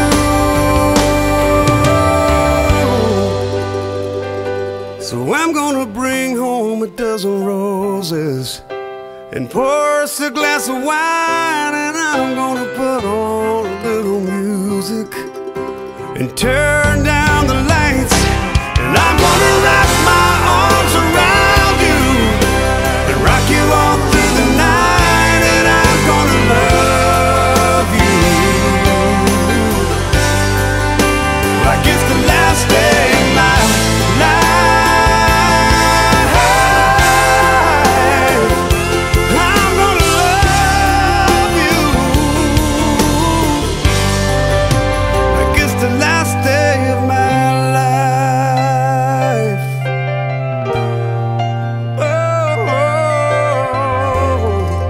So I'm gonna bring home a dozen roses and pour us a glass of wine, and I'm gonna put on a little music and turn down the lights, and I'm gonna wrap my arms around you and rock you all through the night, and I'm gonna love you like it's the last day of my life. I'm gonna love you like it's the last day of my life. Oh, oh, oh.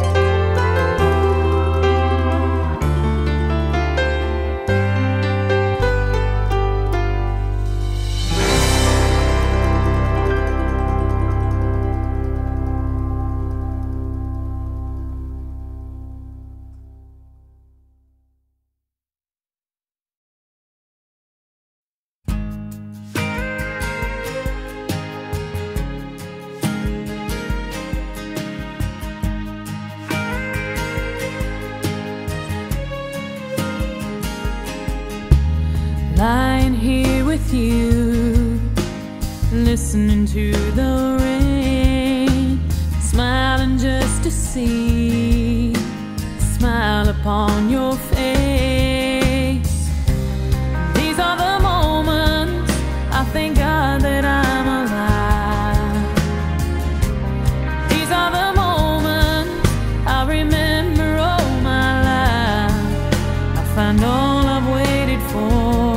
Lying here with you, listening to the rain, smiling just to see the smile upon your face. These are the moments I thank God that I'm alive. These are the moments I remember all my life. I find all I've waited for,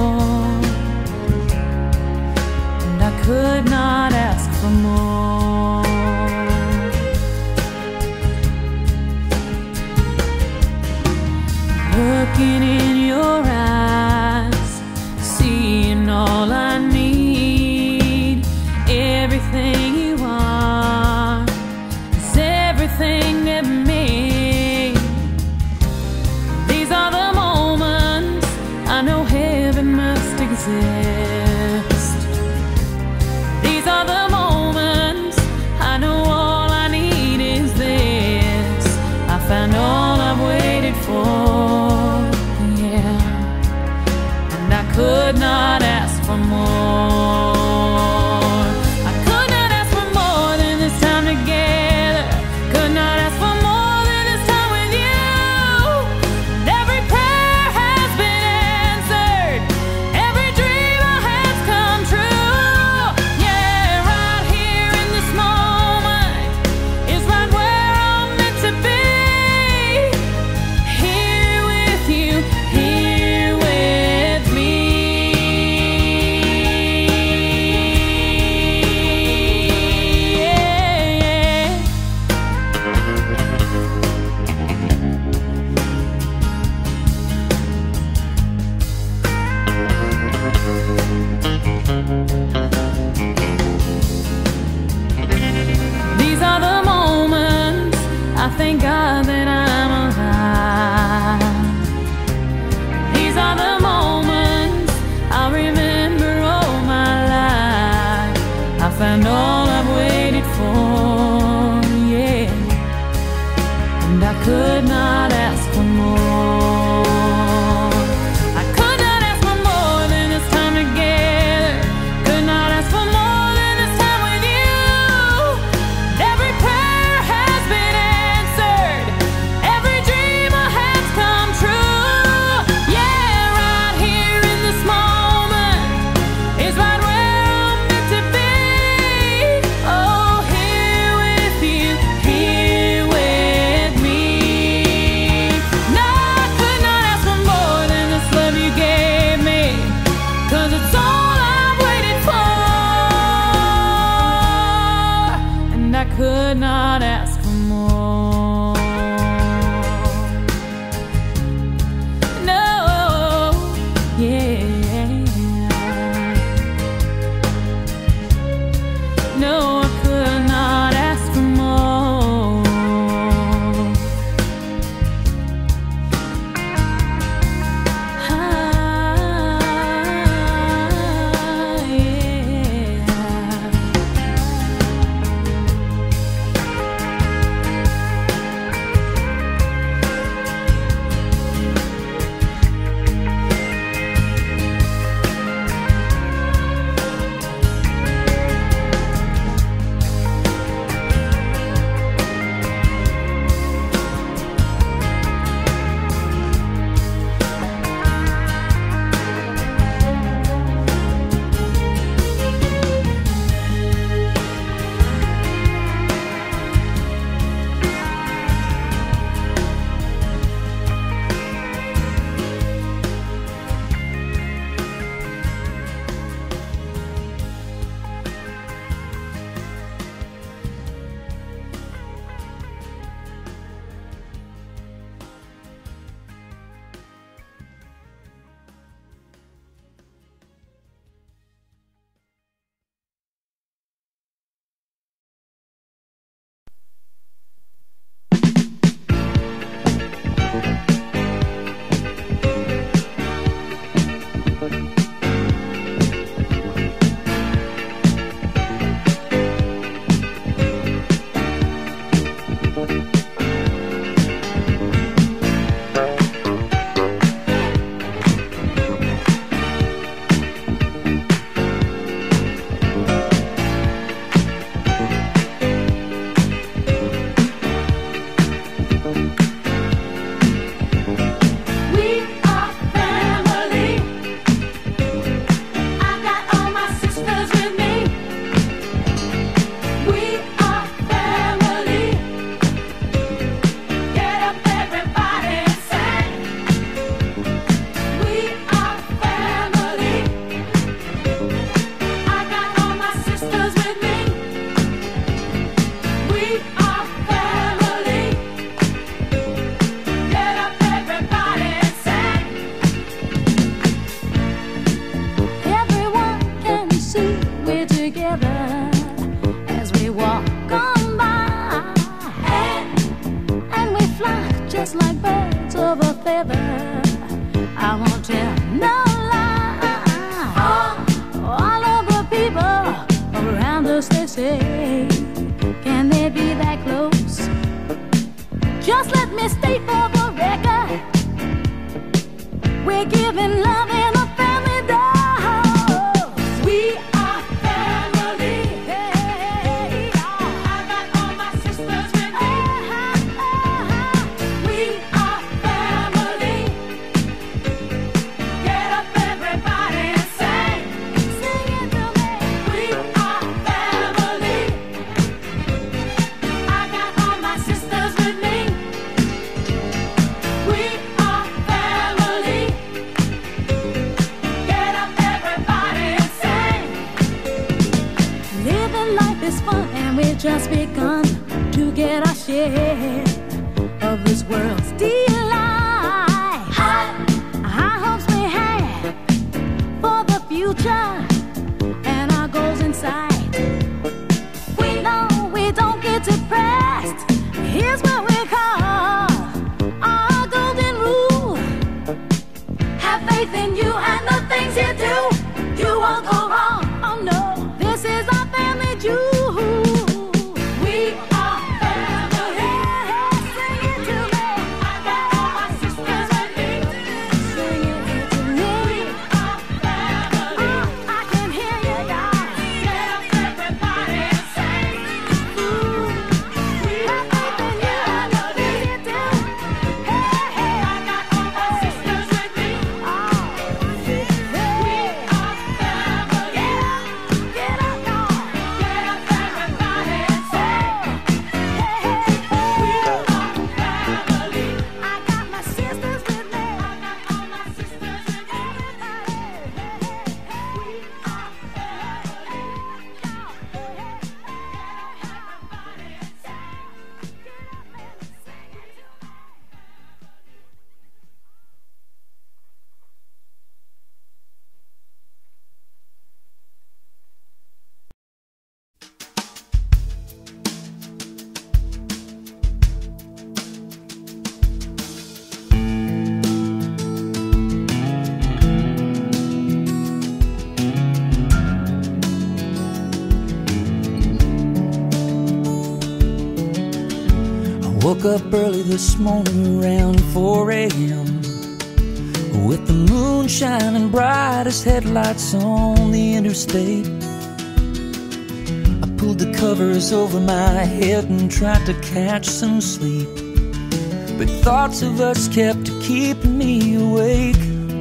could not ask for more. Looking in your eyes, seeing all I need. Everything you are is everything that me. These are the moments I know heaven must exist. These are the moments I know all I need is this. I found all I've waited for, yeah, and I could not ask for more. I could not ask for more than this time together. Could not ask for more than this time with you. And every prayer has been answered. Every dream I have come true. Yeah, right here in this moment is right where I'm meant to be. Here with you, here with me. These are the moments I thank God that I'm alive. These are the moments I remember all my could not ask for more. I could not ask for more than this time together. Could not ask for more than this time with you. Every prayer has been answered. Every dream I have come true. Yeah, right here in this moment is right where I'm meant to be. Oh, here with you, here with me. No, I could not ask for more than this love you gave me, 'cause it's all I've waited for. And I could not ask for more. No, yeah. No, I could not ask for more. Ah, yeah. Just begun to get our share of this world's delight. High, high hopes we have for the future and our goals in sight. We know we don't get depressed. Here's what we call our golden rule: have faith in you and the things you do. You won't go wrong. Oh no, this is our family jewel. We are family. Sing it to me. Woke up early this morning around four a m with the moon shining bright as headlights on the interstate. I pulled the covers over my head and tried to catch some sleep, but thoughts of us kept keeping me awake.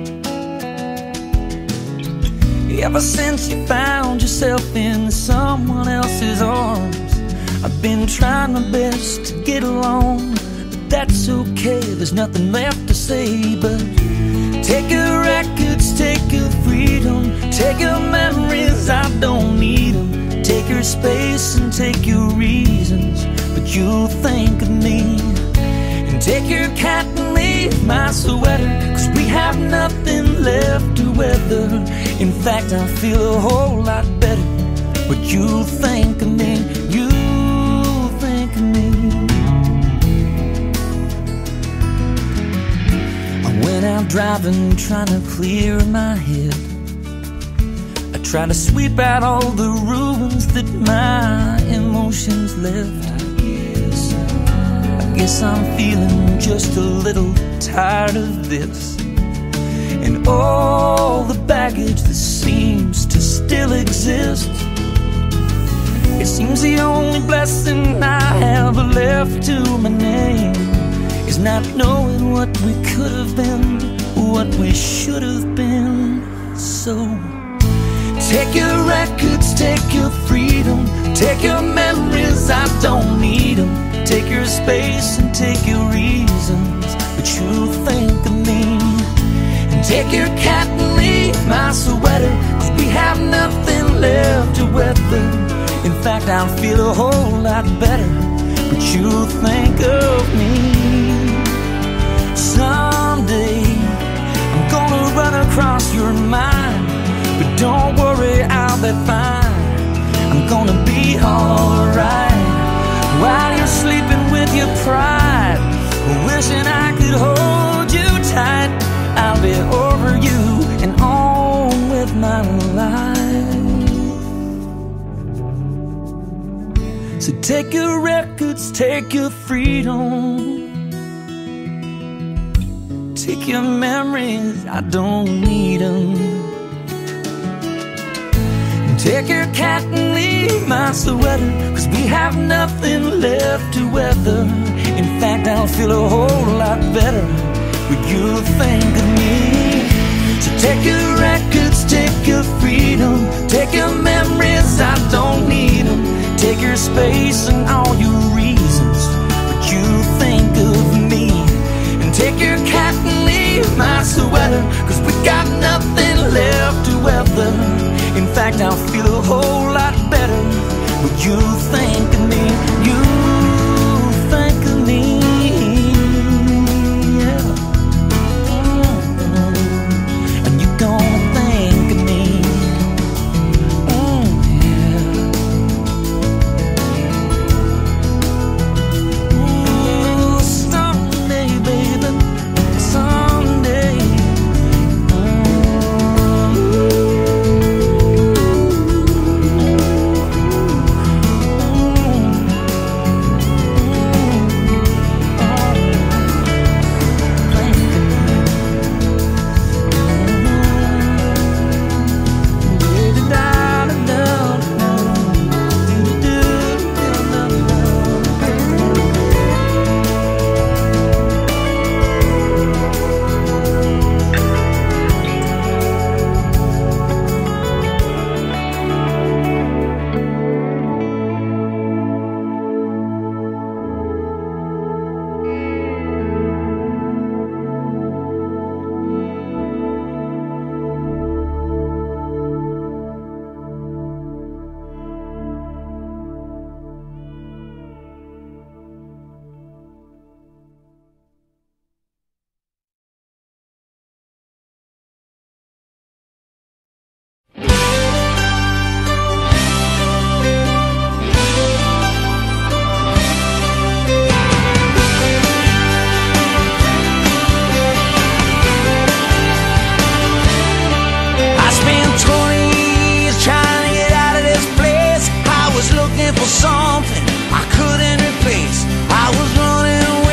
Ever since you found yourself in someone else's arms, I've been trying my best to get along, but that's okay, there's nothing left to say. But take your records, take your freedom, take your memories, I don't need them. Take your space and take your reasons, but you'll think of me. And take your cat and leave my sweater, cause we have nothing left to weather. In fact, I feel a whole lot better, but you'll think of me, you'll think of me. I went out driving, trying to clear my head. I tried to sweep out all the ruins that my emotions left. I guess I'm feeling just a little tired of this, and all the baggage that seems to still exist. It seems the only blessing I have left to my name is not knowing what we could have been, what we should have been. So take your records, take your freedom, take your memories, I don't need them. Take your space and take your reasons, but you'll think of me. And take your cat and leave my sweater, cause we have nothing left to weather. In fact, I feel a whole lot better, but you'll think of me. Someday I'm gonna run across your mind, but don't worry, I'll be fine. I'm gonna be alright while you're sleeping with your pride, wishing I could hold you tight. I'll be over you and on with my life. So take your records, take your freedom, take your memories, I don't need them. Take your cat and leave my sweater, cause we have nothing left to weather. In fact, I'll feel a whole lot better when you think of me. So take your records, take your freedom, take your memories, I don't need them. Take your space and all your reasons, but you think of me. And take your cat and leave my sweater, cause we got nothing left to weather. In fact, I'll feel a whole lot better when you think of me, you think of me, yeah. And you're gonna think of me, mm, yeah. Ooh, someday, baby, someday. Something I couldn't replace. I was running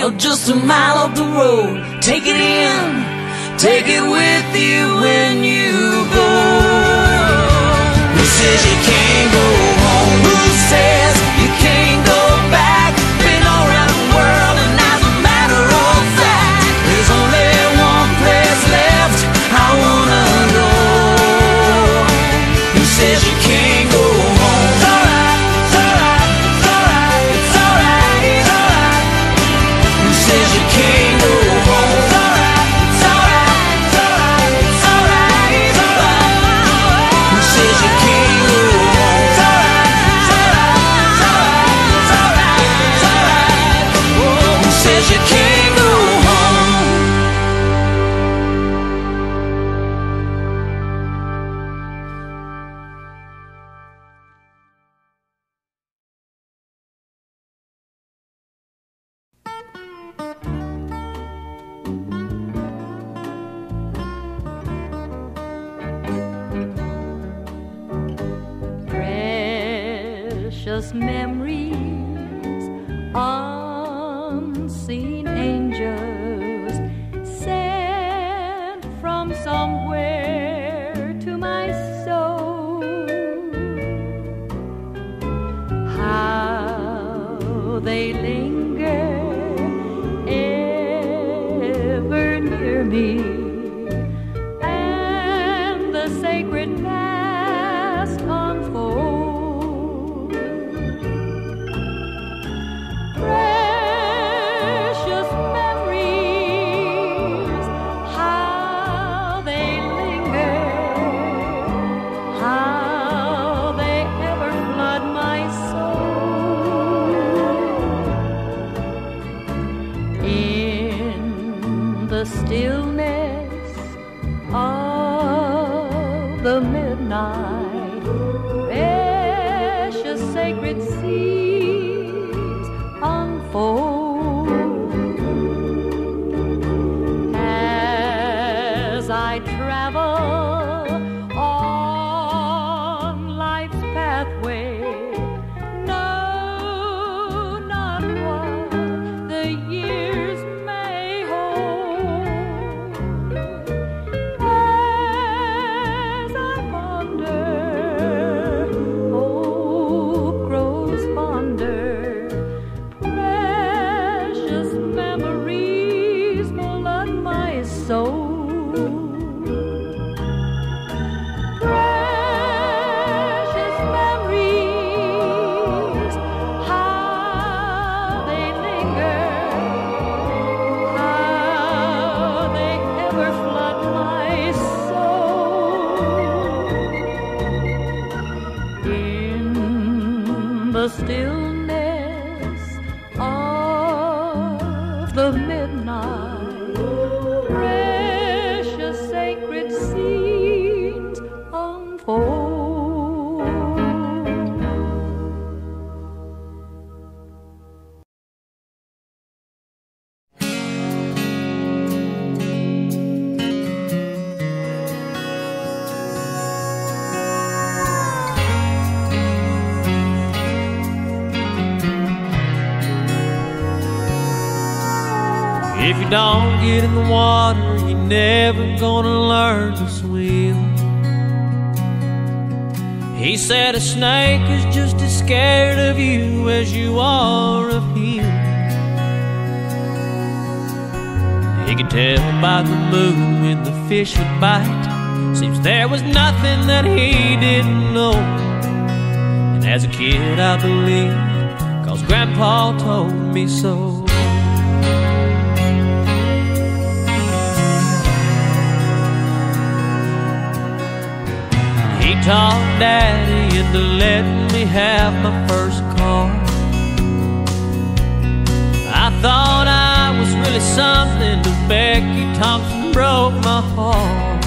mill just a mile up the road. Take it in, take it with you when you go. Who says you can't go home? Who says you can't go back? Been all around the world and as a matter of fact, there's only one place left I wanna go. Who says you can't go home? It's alright, it's alright, it's alright, it's alright, it's alright. Who says you can't go home? It's alright, it's alright, it's alright, it's alright, it's alright. Who says you can't go home? It's alright, it's alright, it's alright, it's alright, it's alright. Who says you can't go home? Precious memories, unseen angels sent from somewhere to my soul. How they linger ever near me, and the sacred past unfolds. Precious memories, how they linger, how they ever flood my soul. In the stillness of the midnight, precious sacred scenes unfold. As I travel on life's pathway, know not what the years may hold. As I ponder, hope grows fonder. Precious memories flood my soul. Precious memories, how they linger, how they ever flood my soul. In the stillness of the midnight, precious sacred scenes unfold. If you don't get in the water, you're never gonna learn to swim. He said a snake is just as scared of you as you are of him. He could tell by the moon when the fish would bite. Seems there was nothing that he didn't know. And as a kid I believed, 'cause Grandpa told me so. He talked Daddy into letting me have my first car. I thought I was really something, but Becky Thompson broke my heart.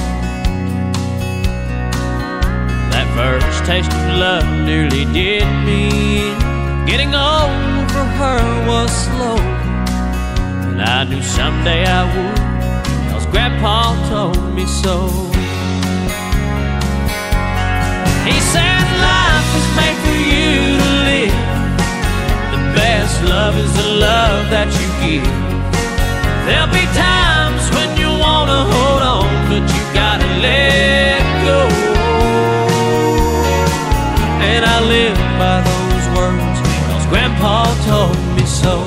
That first taste of love nearly did me in. Getting old for her was slow, and I knew someday I would, 'cause Grandpa told me so. He said life was made for you to live the best love is the love that you give. There'll be times when you wanna hold on, but you gotta let go. And I live by those words, 'cause Grandpa told me so.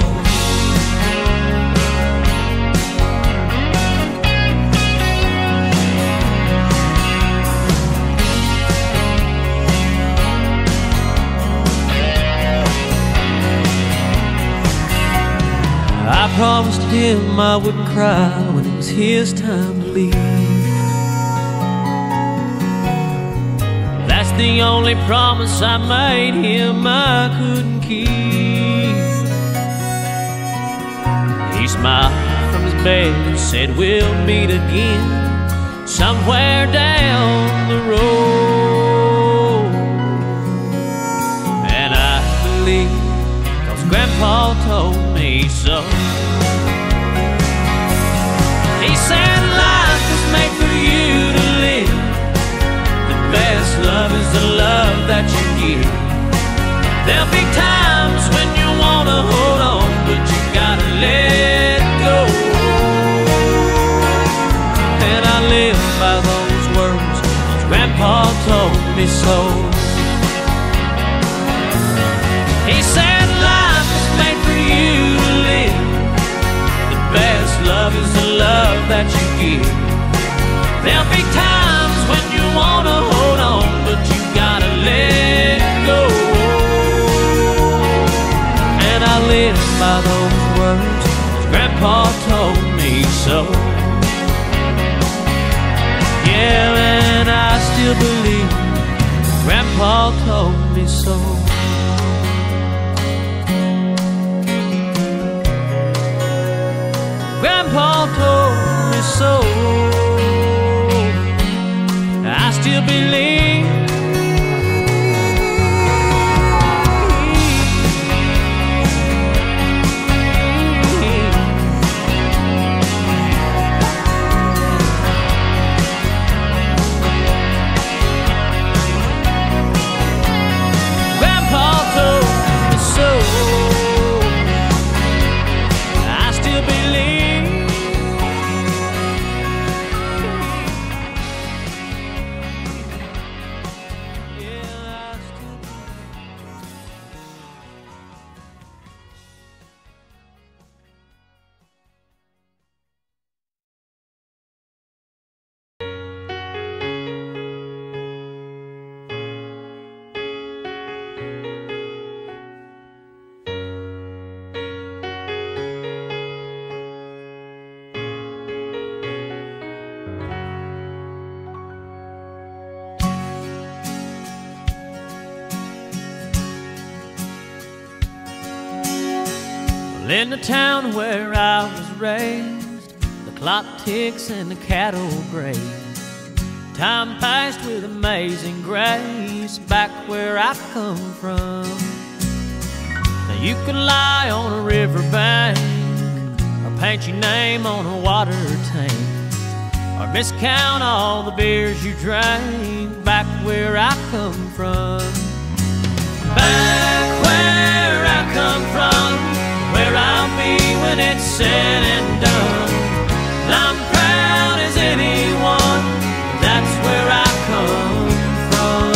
I promised him I wouldn't cry when it was his time to leave. That's the only promise I made him I couldn't keep. He smiled from his bed and said we'll meet again somewhere down the road. And I believe, 'cause Grandpa told me so. He said life was made for you to live. The best love is the love that you give. There'll be times when you wanna hold on, but you gotta let go. And I live by those words, 'cause Grandpa told me so. He said life was made for you to live. The best love is the love that you give. There'll be times when you wanna hold on, but you gotta let go. And I live by those words, 'cause Grandpa told me so. Yeah, and I still believe Grandpa told me so. Grandpa told me so. I still believe. Grandpa told me so. I still believe. In the town where I was raised, the clock ticks and the cattle graze. Time passed with amazing grace back where I come from. Now you could lie on a riverbank or paint your name on a water tank, or miscount all the beers you drank back where I come from. Back where I come from, where I'll be when it's said and done. I'm proud as anyone, that's where I come from.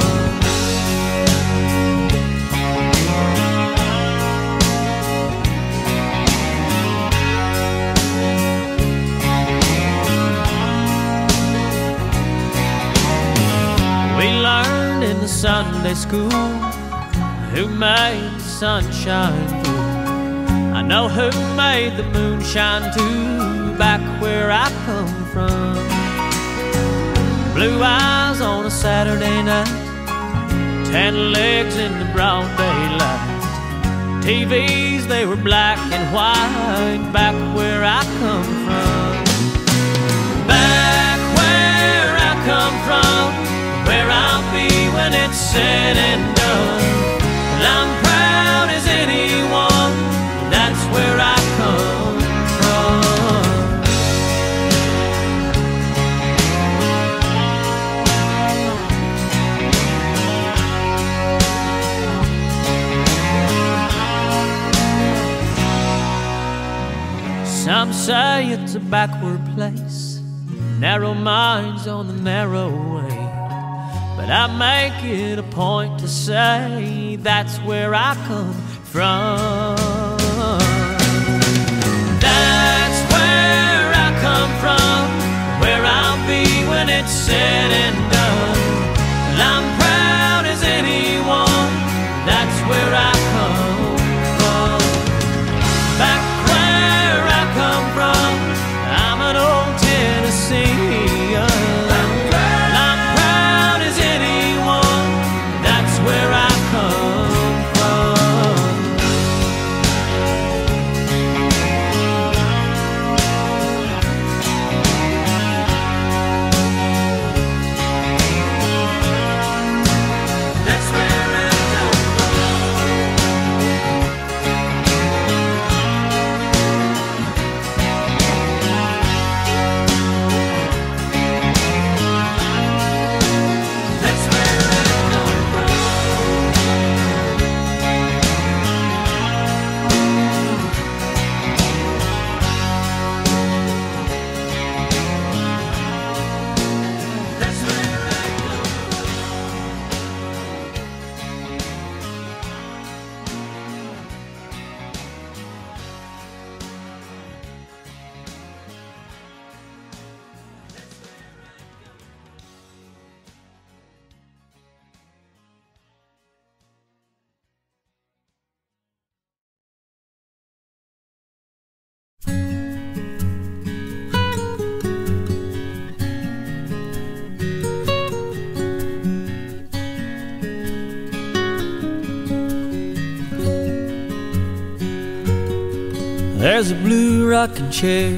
We learned in the Sunday school who made the sunshine through. I know who made the moonshine too, back where I come from. Blue eyes on a Saturday night, tan legs in the broad daylight. T Vs, they were black and white, back where I come from. Back where I come from, where I'll be when it's said and done. Well, I'm proud as anyone, that's where I come from. Some say it's a backward place, narrow minds on the narrow way, but I make it a point to say that's where I come from. That's where I come from, where I'll be when it's said and done. And I'm proud as anyone, that's where I come from. Back where I come from, I'm an old Tennessean. I'm proud as anyone, that's where I come from. That's where I come That's where I come That's where I come There's a blue rocking chair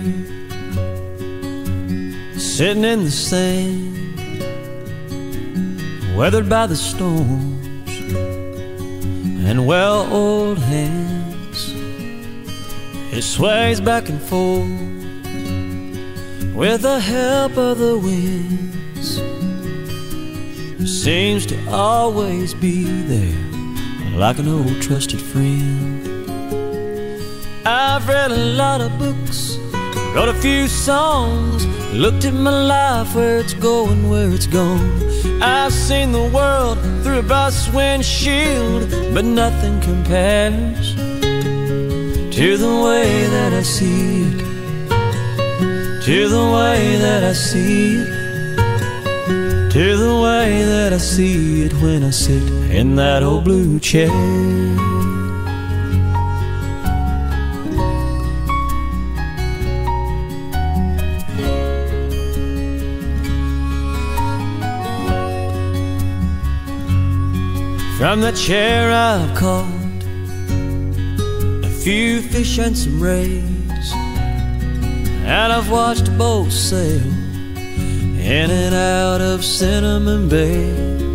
sitting in the sand, weathered by the storms and well-oiled hands. It sways back and forth with the help of the winds. It seems to always be there like an old trusted friend. I've read a lot of books, wrote a few songs, looked at my life, where it's going, where it's gone. I've seen the world through a bus windshield, but nothing compares to the way that I see it, to the way that I see it, to the way that I see it when I sit in that old blue chair. From that chair I've caught a few fish and some rays, and I've watched a boat sail in and out of Cinnamon Bay.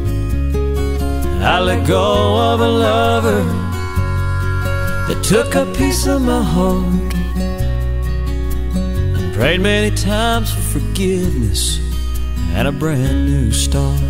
I let go of a lover that took a piece of my heart, and prayed many times for forgiveness and a brand new start.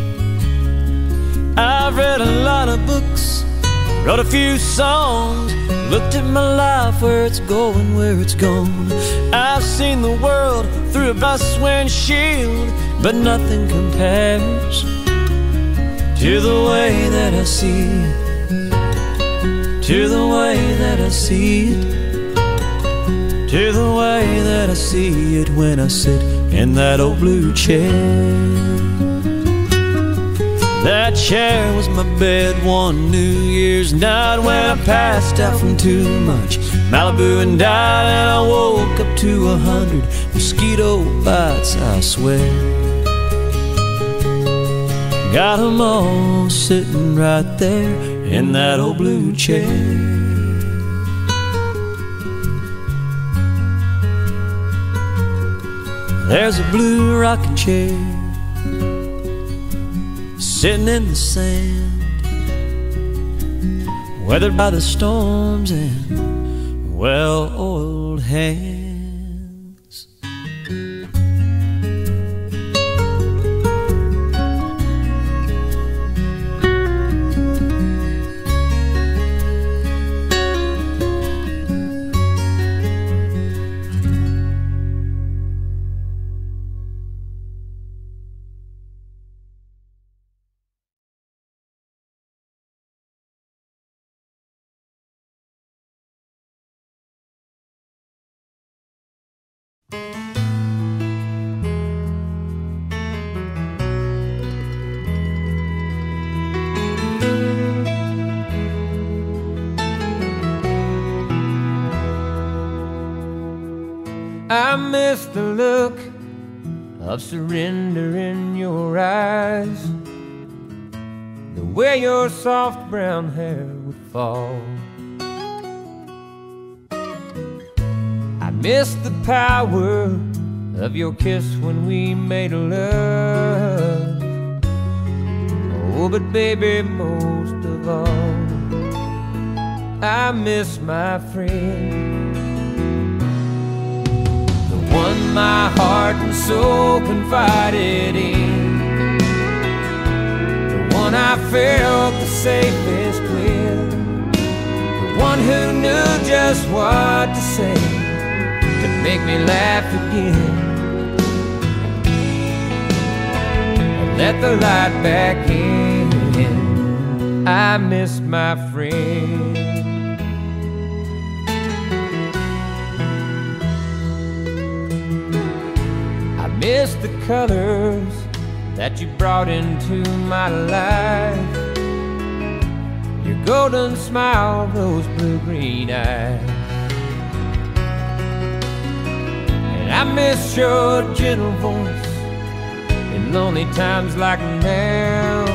I've read a lot of books, wrote a few songs, looked at my life, where it's going, where it's gone. I've seen the world through a bus windshield, but nothing compares to the way that I see it, to the way that I see it, to the way that I see it when I sit in that old blue chair. That chair was my bed one New Year's night when I passed out from too much Malibu and died, and I woke up to a hundred mosquito bites, I swear. Got 'em all sitting right there in that old blue chair. There's a blue rocking chair sitting in the sand, weathered by the storms and well-oiled hands. I miss the look of surrender in your eyes, the way your soft brown hair would fall. I miss the power of your kiss when we made love. Oh, but baby, most of all, I miss my friend, the one my heart and soul confided in, the one I felt the safest with, the one who knew just what to say to make me laugh again. Let the light back in. I miss my friend. I miss the colors that you brought into my life, your golden smile, those blue-green eyes. And I miss your gentle voice in lonely times like now,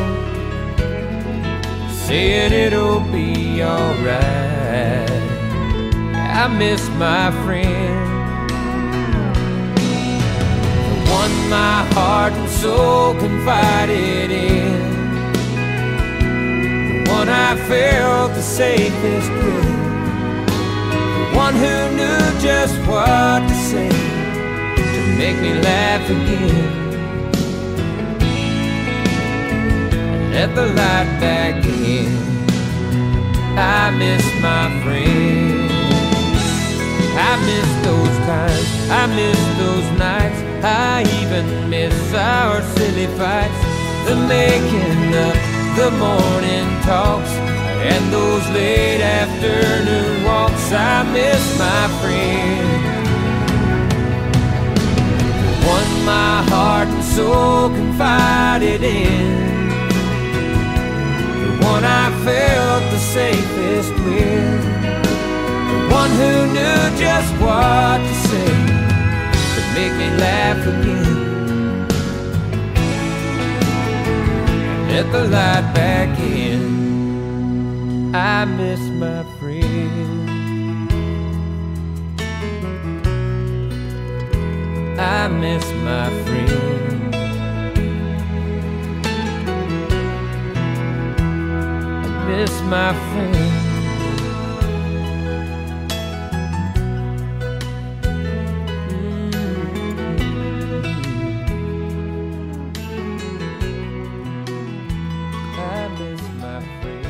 saying it'll be alright. I miss my friend, the one my heart and soul confided in, the one I felt the safest with, the one who knew just what to say to make me laugh again. Let the light back in. I miss my friend. I miss those times, I miss those nights, I even miss our silly fights, the making up, the morning talks, and those late afternoon walks. I miss my friend, the one my heart and soul confided in, one I felt the safest with, the one who knew just what to say to make me laugh again. Let the light back in. I miss my friend. I miss my friend. Miss my friend. I miss my friend.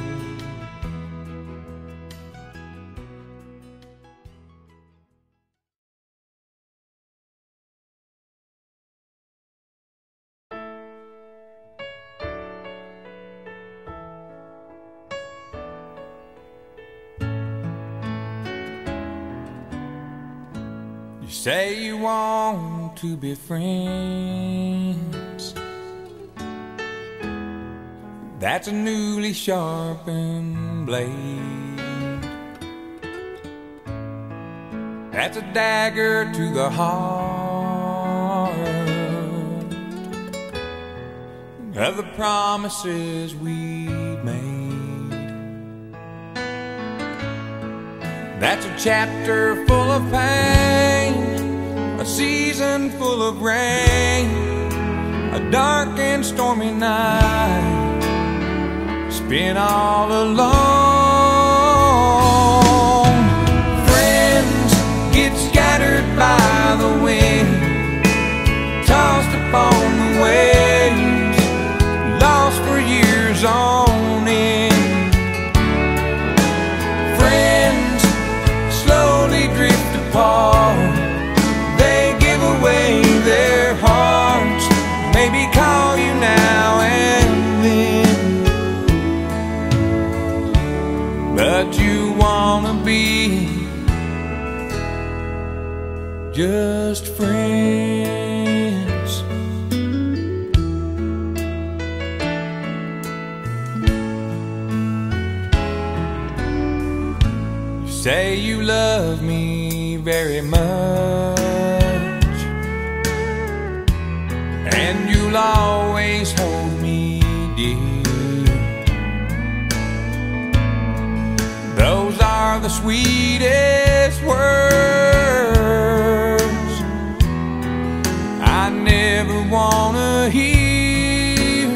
You say you want to be friends. That's a newly sharpened blade. That's a dagger to the heart of the promises we've made. That's a chapter full of pain, a season full of rain, a dark and stormy night spent all alone. Friends get scattered by the wind, tossed upon the waves, lost for years on end. Friends slowly drift apart, they give away their hearts, maybe call you now and then, but you wanna be just friends. You say you love me very much, and you'll always hold me dear. Those are the sweetest words I never wanna hear.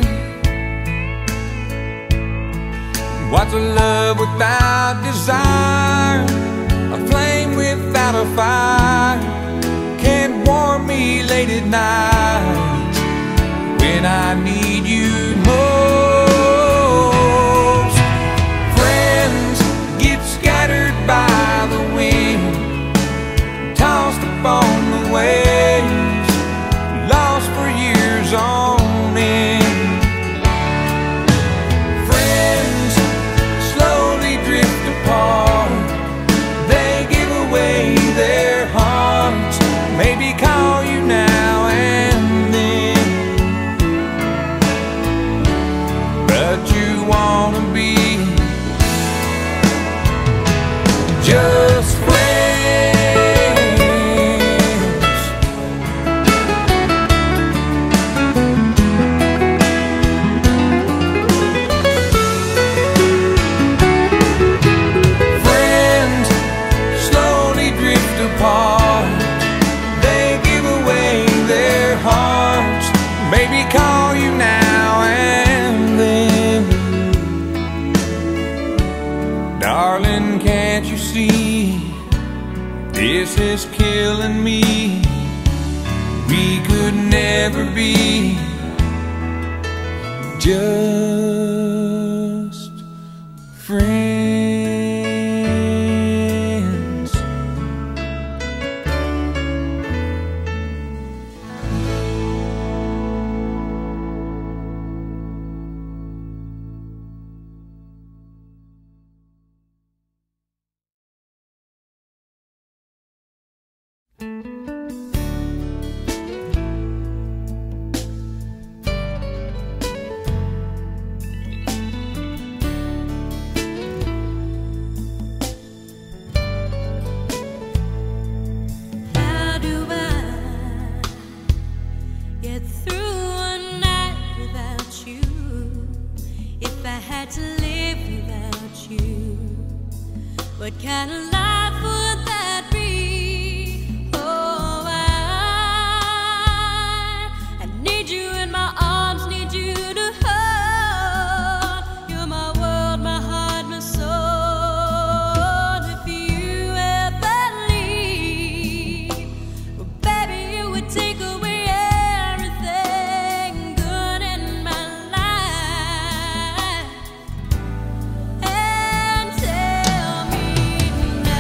What's a love without desire? A flame without a fire can't warm me late at night when I need you most. Friends get scattered by the wind, tossed upon the waves, lost for years on end. Friends slowly drift apart, they give away their hearts, maybe call you now and then, but you wanna be just friends. Friends slowly drift apart, they give away their hearts, maybe call you now and then. Darling, can't you see this is killing me? We could never be just friends. How do I get through a night without you? If I had to live without you, what kind of life would that be? Oh, I, I need you in my arms, need you to hold. You're my world, my heart, my soul. If you ever leave, well, baby, you would take away everything good in my life. And tell me now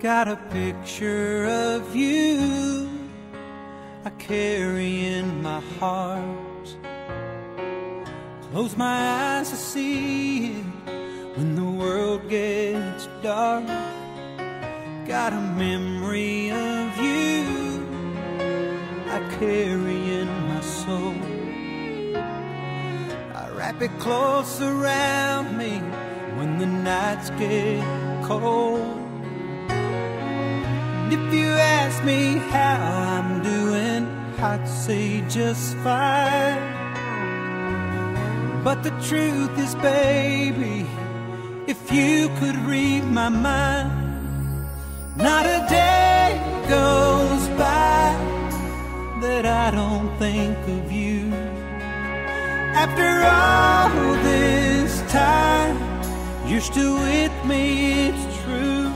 got a picture of you I carry in my heart. Close my eyes to see it when the world gets dark. Got a memory of you I carry in my soul. I wrap it close around me when the nights get cold. And if you ask me how I'm doing, I'd say just fine. But the truth is, baby, if you could read my mind, not a day goes by that I don't think of you. After all this time, you're still with me, it's true.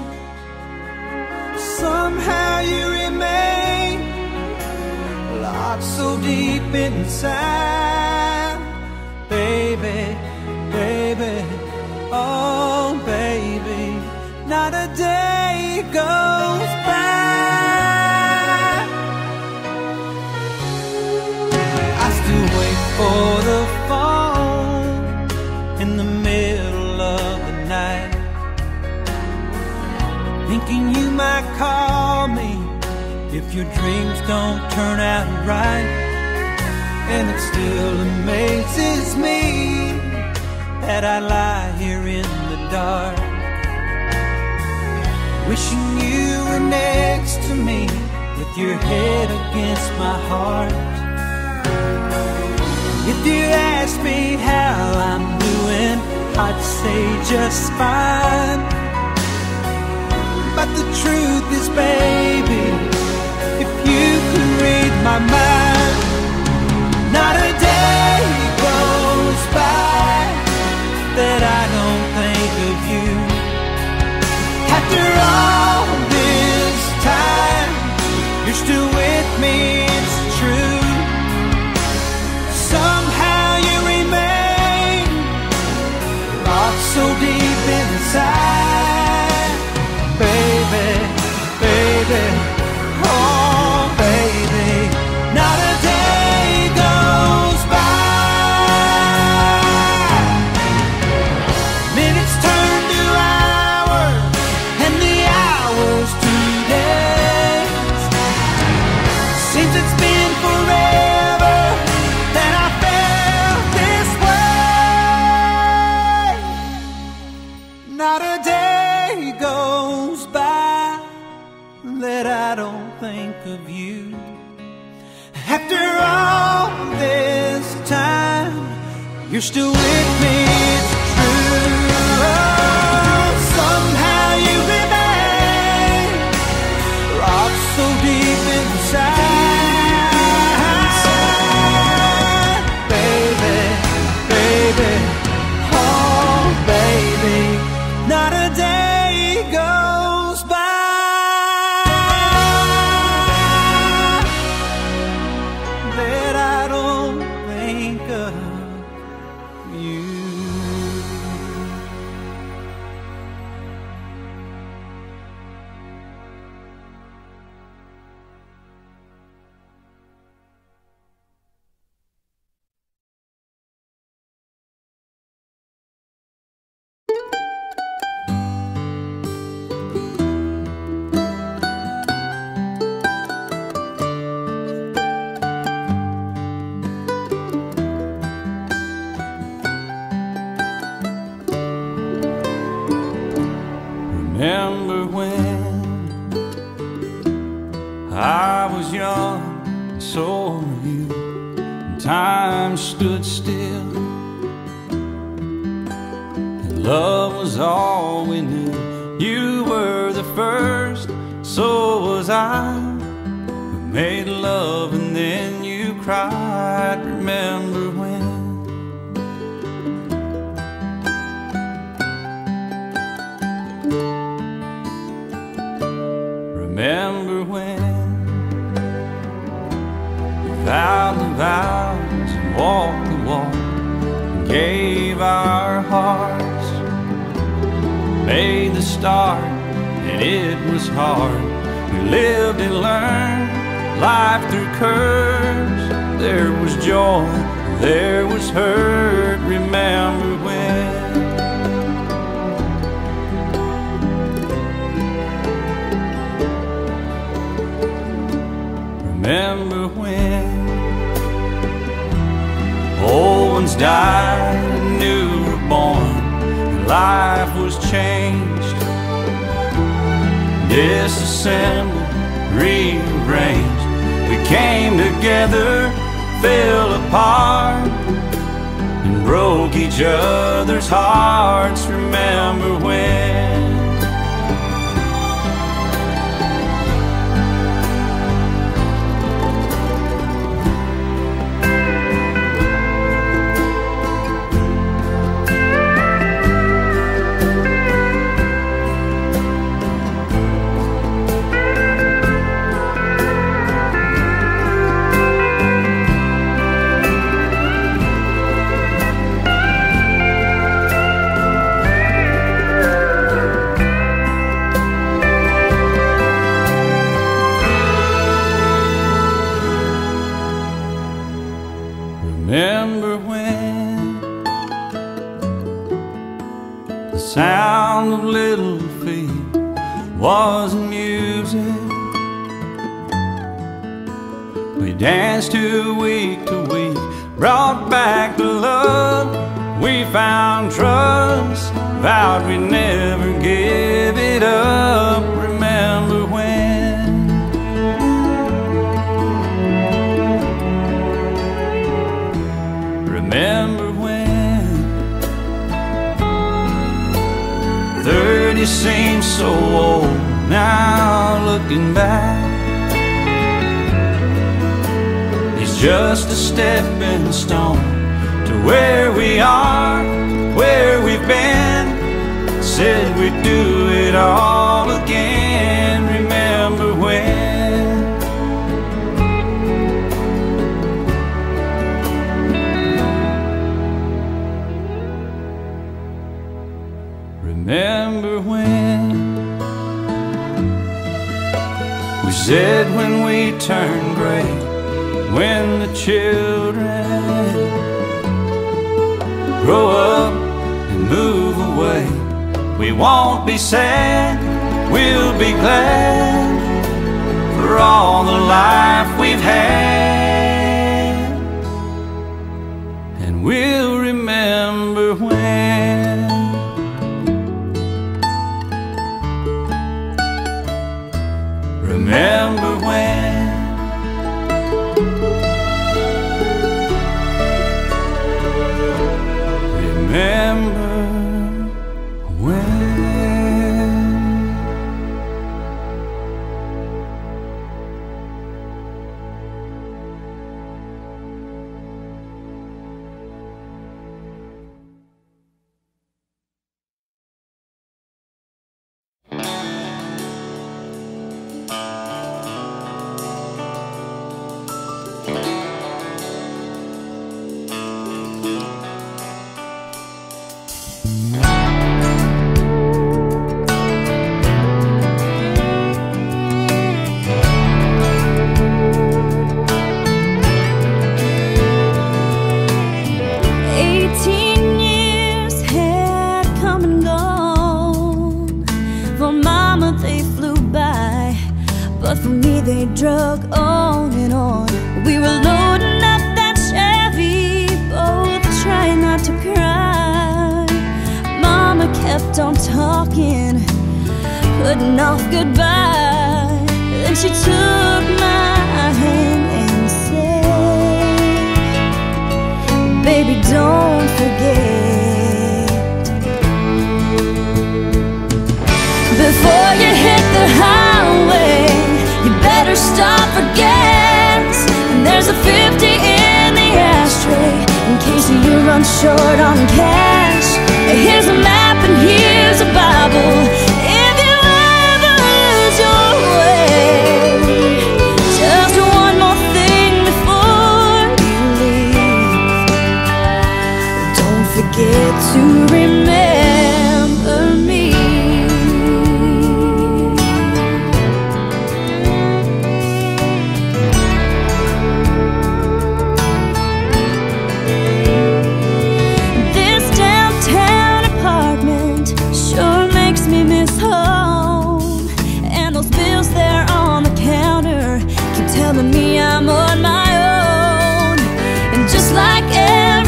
Somehow you remain locked so deep inside. Baby, baby, oh baby, not a day goes by. I still wait for the phone in the middle of the night, thinking you might call me if your dreams don't turn out right. And it still amazes me that I lie here in the dark, wishing you were next to me with your head against my heart. If you ask me how I'm doing, I'd say just fine. But the truth is, baby, if you could read my mind, not a day goes by that I don't think of you. After all this time, you're still with me, it's true. Somehow you remain locked so deep inside. Baby, baby, oh baby, not a day goes by. Minutes turn to hours, and the hours to days. Seems it's been forever that I felt this way. Not a day goes by that I don't think of you. After all this time, you're still with me, it's true. Oh, somehow you remain locked so deep inside. Baby, baby, oh baby, not a day goes by that I don't think of you. Remember when I was young and so were you, and time stood still, and love was all we knew. You were the first, so was I. We made love and then you cried. Remember when? Remember when we vowed the vows and walked the walk and gave our hearts, made the start and and it was hard. We lived and learned life through curves. There was joy, there was hurt. Remember when? Remember when old ones died and new were born, and life was changed, disassembled, rearranged. We came together, fell apart, and broke each other's hearts. Remember when? Remember when the sound of little feet was music? We danced to week to week, brought back the love. We found trust, vowed we'd never give it up. Remember when? Remember when thirty seems so old now, looking back. It's just a stepping stone to where we are, where we've been. Said we'd do it all again. Remember when? Remember when we said when we turn gray, when the children grow up and move away, we won't be sad, we'll be glad for all the life we've had. And we'll remember when. Remember when? Remember when? They drug on and on. We were loading up that Chevy, both trying not to cry. Mama kept on talking, putting off goodbye. Then she took my hand and said, baby, don't forget, before you hit the highway, you better stop for gas. And there's a fifty in the ashtray in case you run short on cash. Here's a map and here's a Bible if you ever lose your way. Just one more thing before you leave. Don't forget to remember me.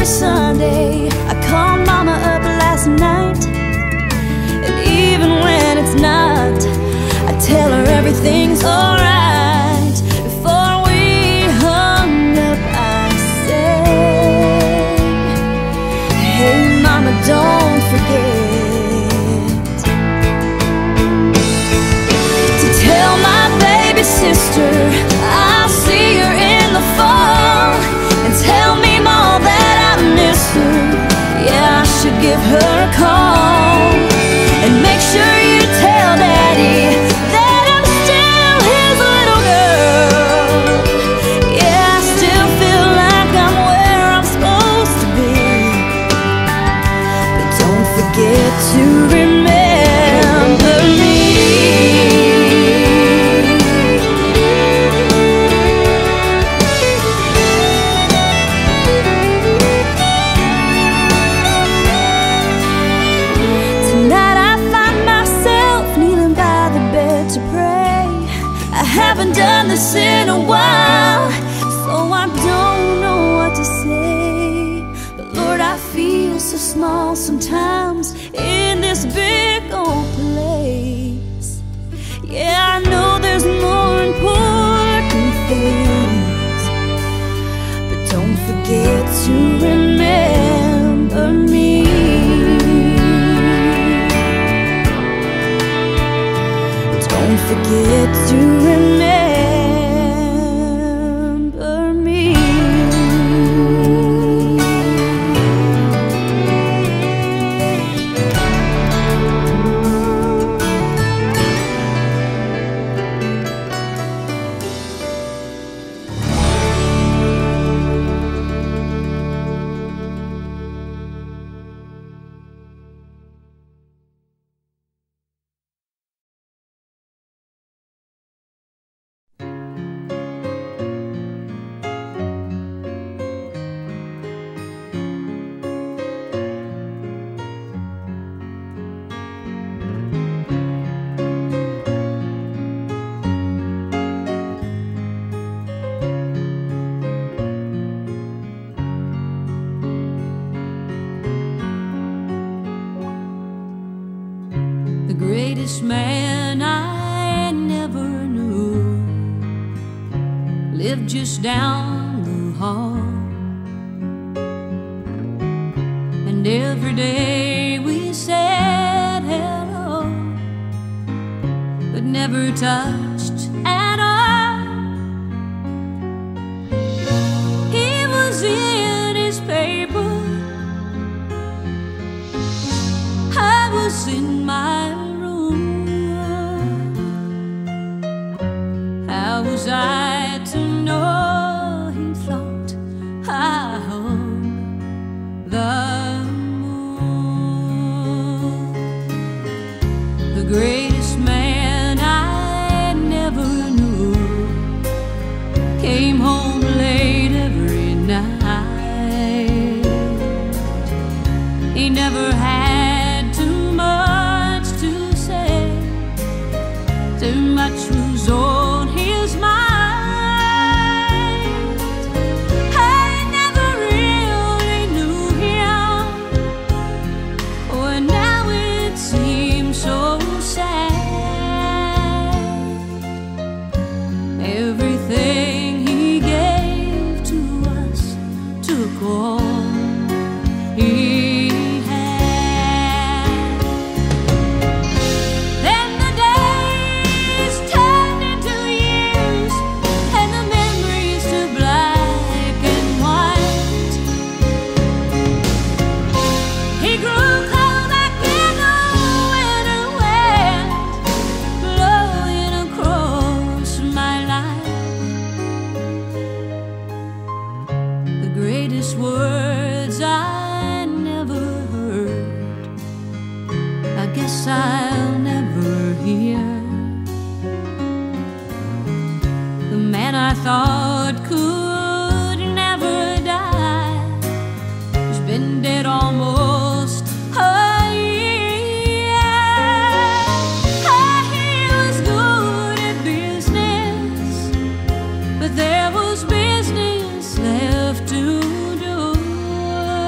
every Sunday. I called Mama up last night, and even when it's not, I tell her everything's alright. Before we hung up, I said, hey Mama, don't forget to tell my baby sister I'll see her in the fall, and tell me Mom that I miss her. Yeah, I should give her a call, and make sure you tell Daddy that I'm still his little girl. Yeah, I still feel like I'm where I'm supposed to be, but don't forget to remember me. Done this in a while, so I don't know what to say. But Lord, I feel so small sometimes in this big old place. Yeah, I know there's more important things, but don't forget to remember me. Don't forget to remember me. Man I never knew lived just down the hall, and every day we said hello, but never touched at all. He was in his paper, I was in my. How was I to know he thought I owned the moon? The greatest man I never knew came home late every night. He never had too much to say, too much was on his mind. I never really knew him, oh, now it seems so sad. Everything he gave to us took all he had. Then the days turned into years, and the memories to black and white. He grew cold like in the winter wind, blowing across my life. The greatest words I never heard, I guess I'll never hear. The man I thought could never die has been dead almost a year. Ah, he was good at business, but there was business left to do.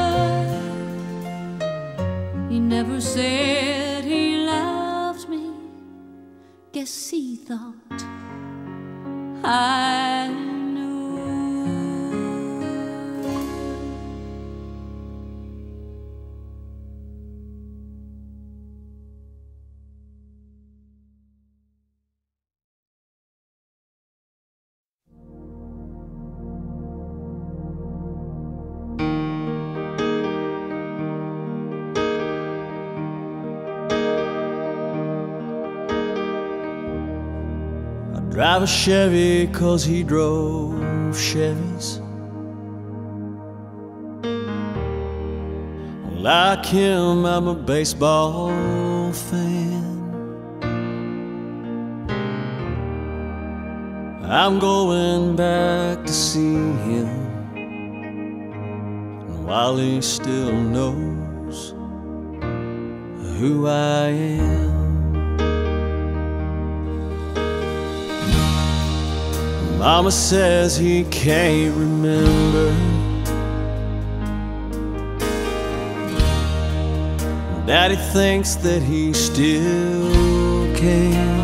guess he thought I knew. Drive a Chevy 'cause he drove Chevys. Like him, I'm a baseball fan. I'm going back to see him, and while he still knows who I am. Mama says he can't remember. Daddy thinks that he still can.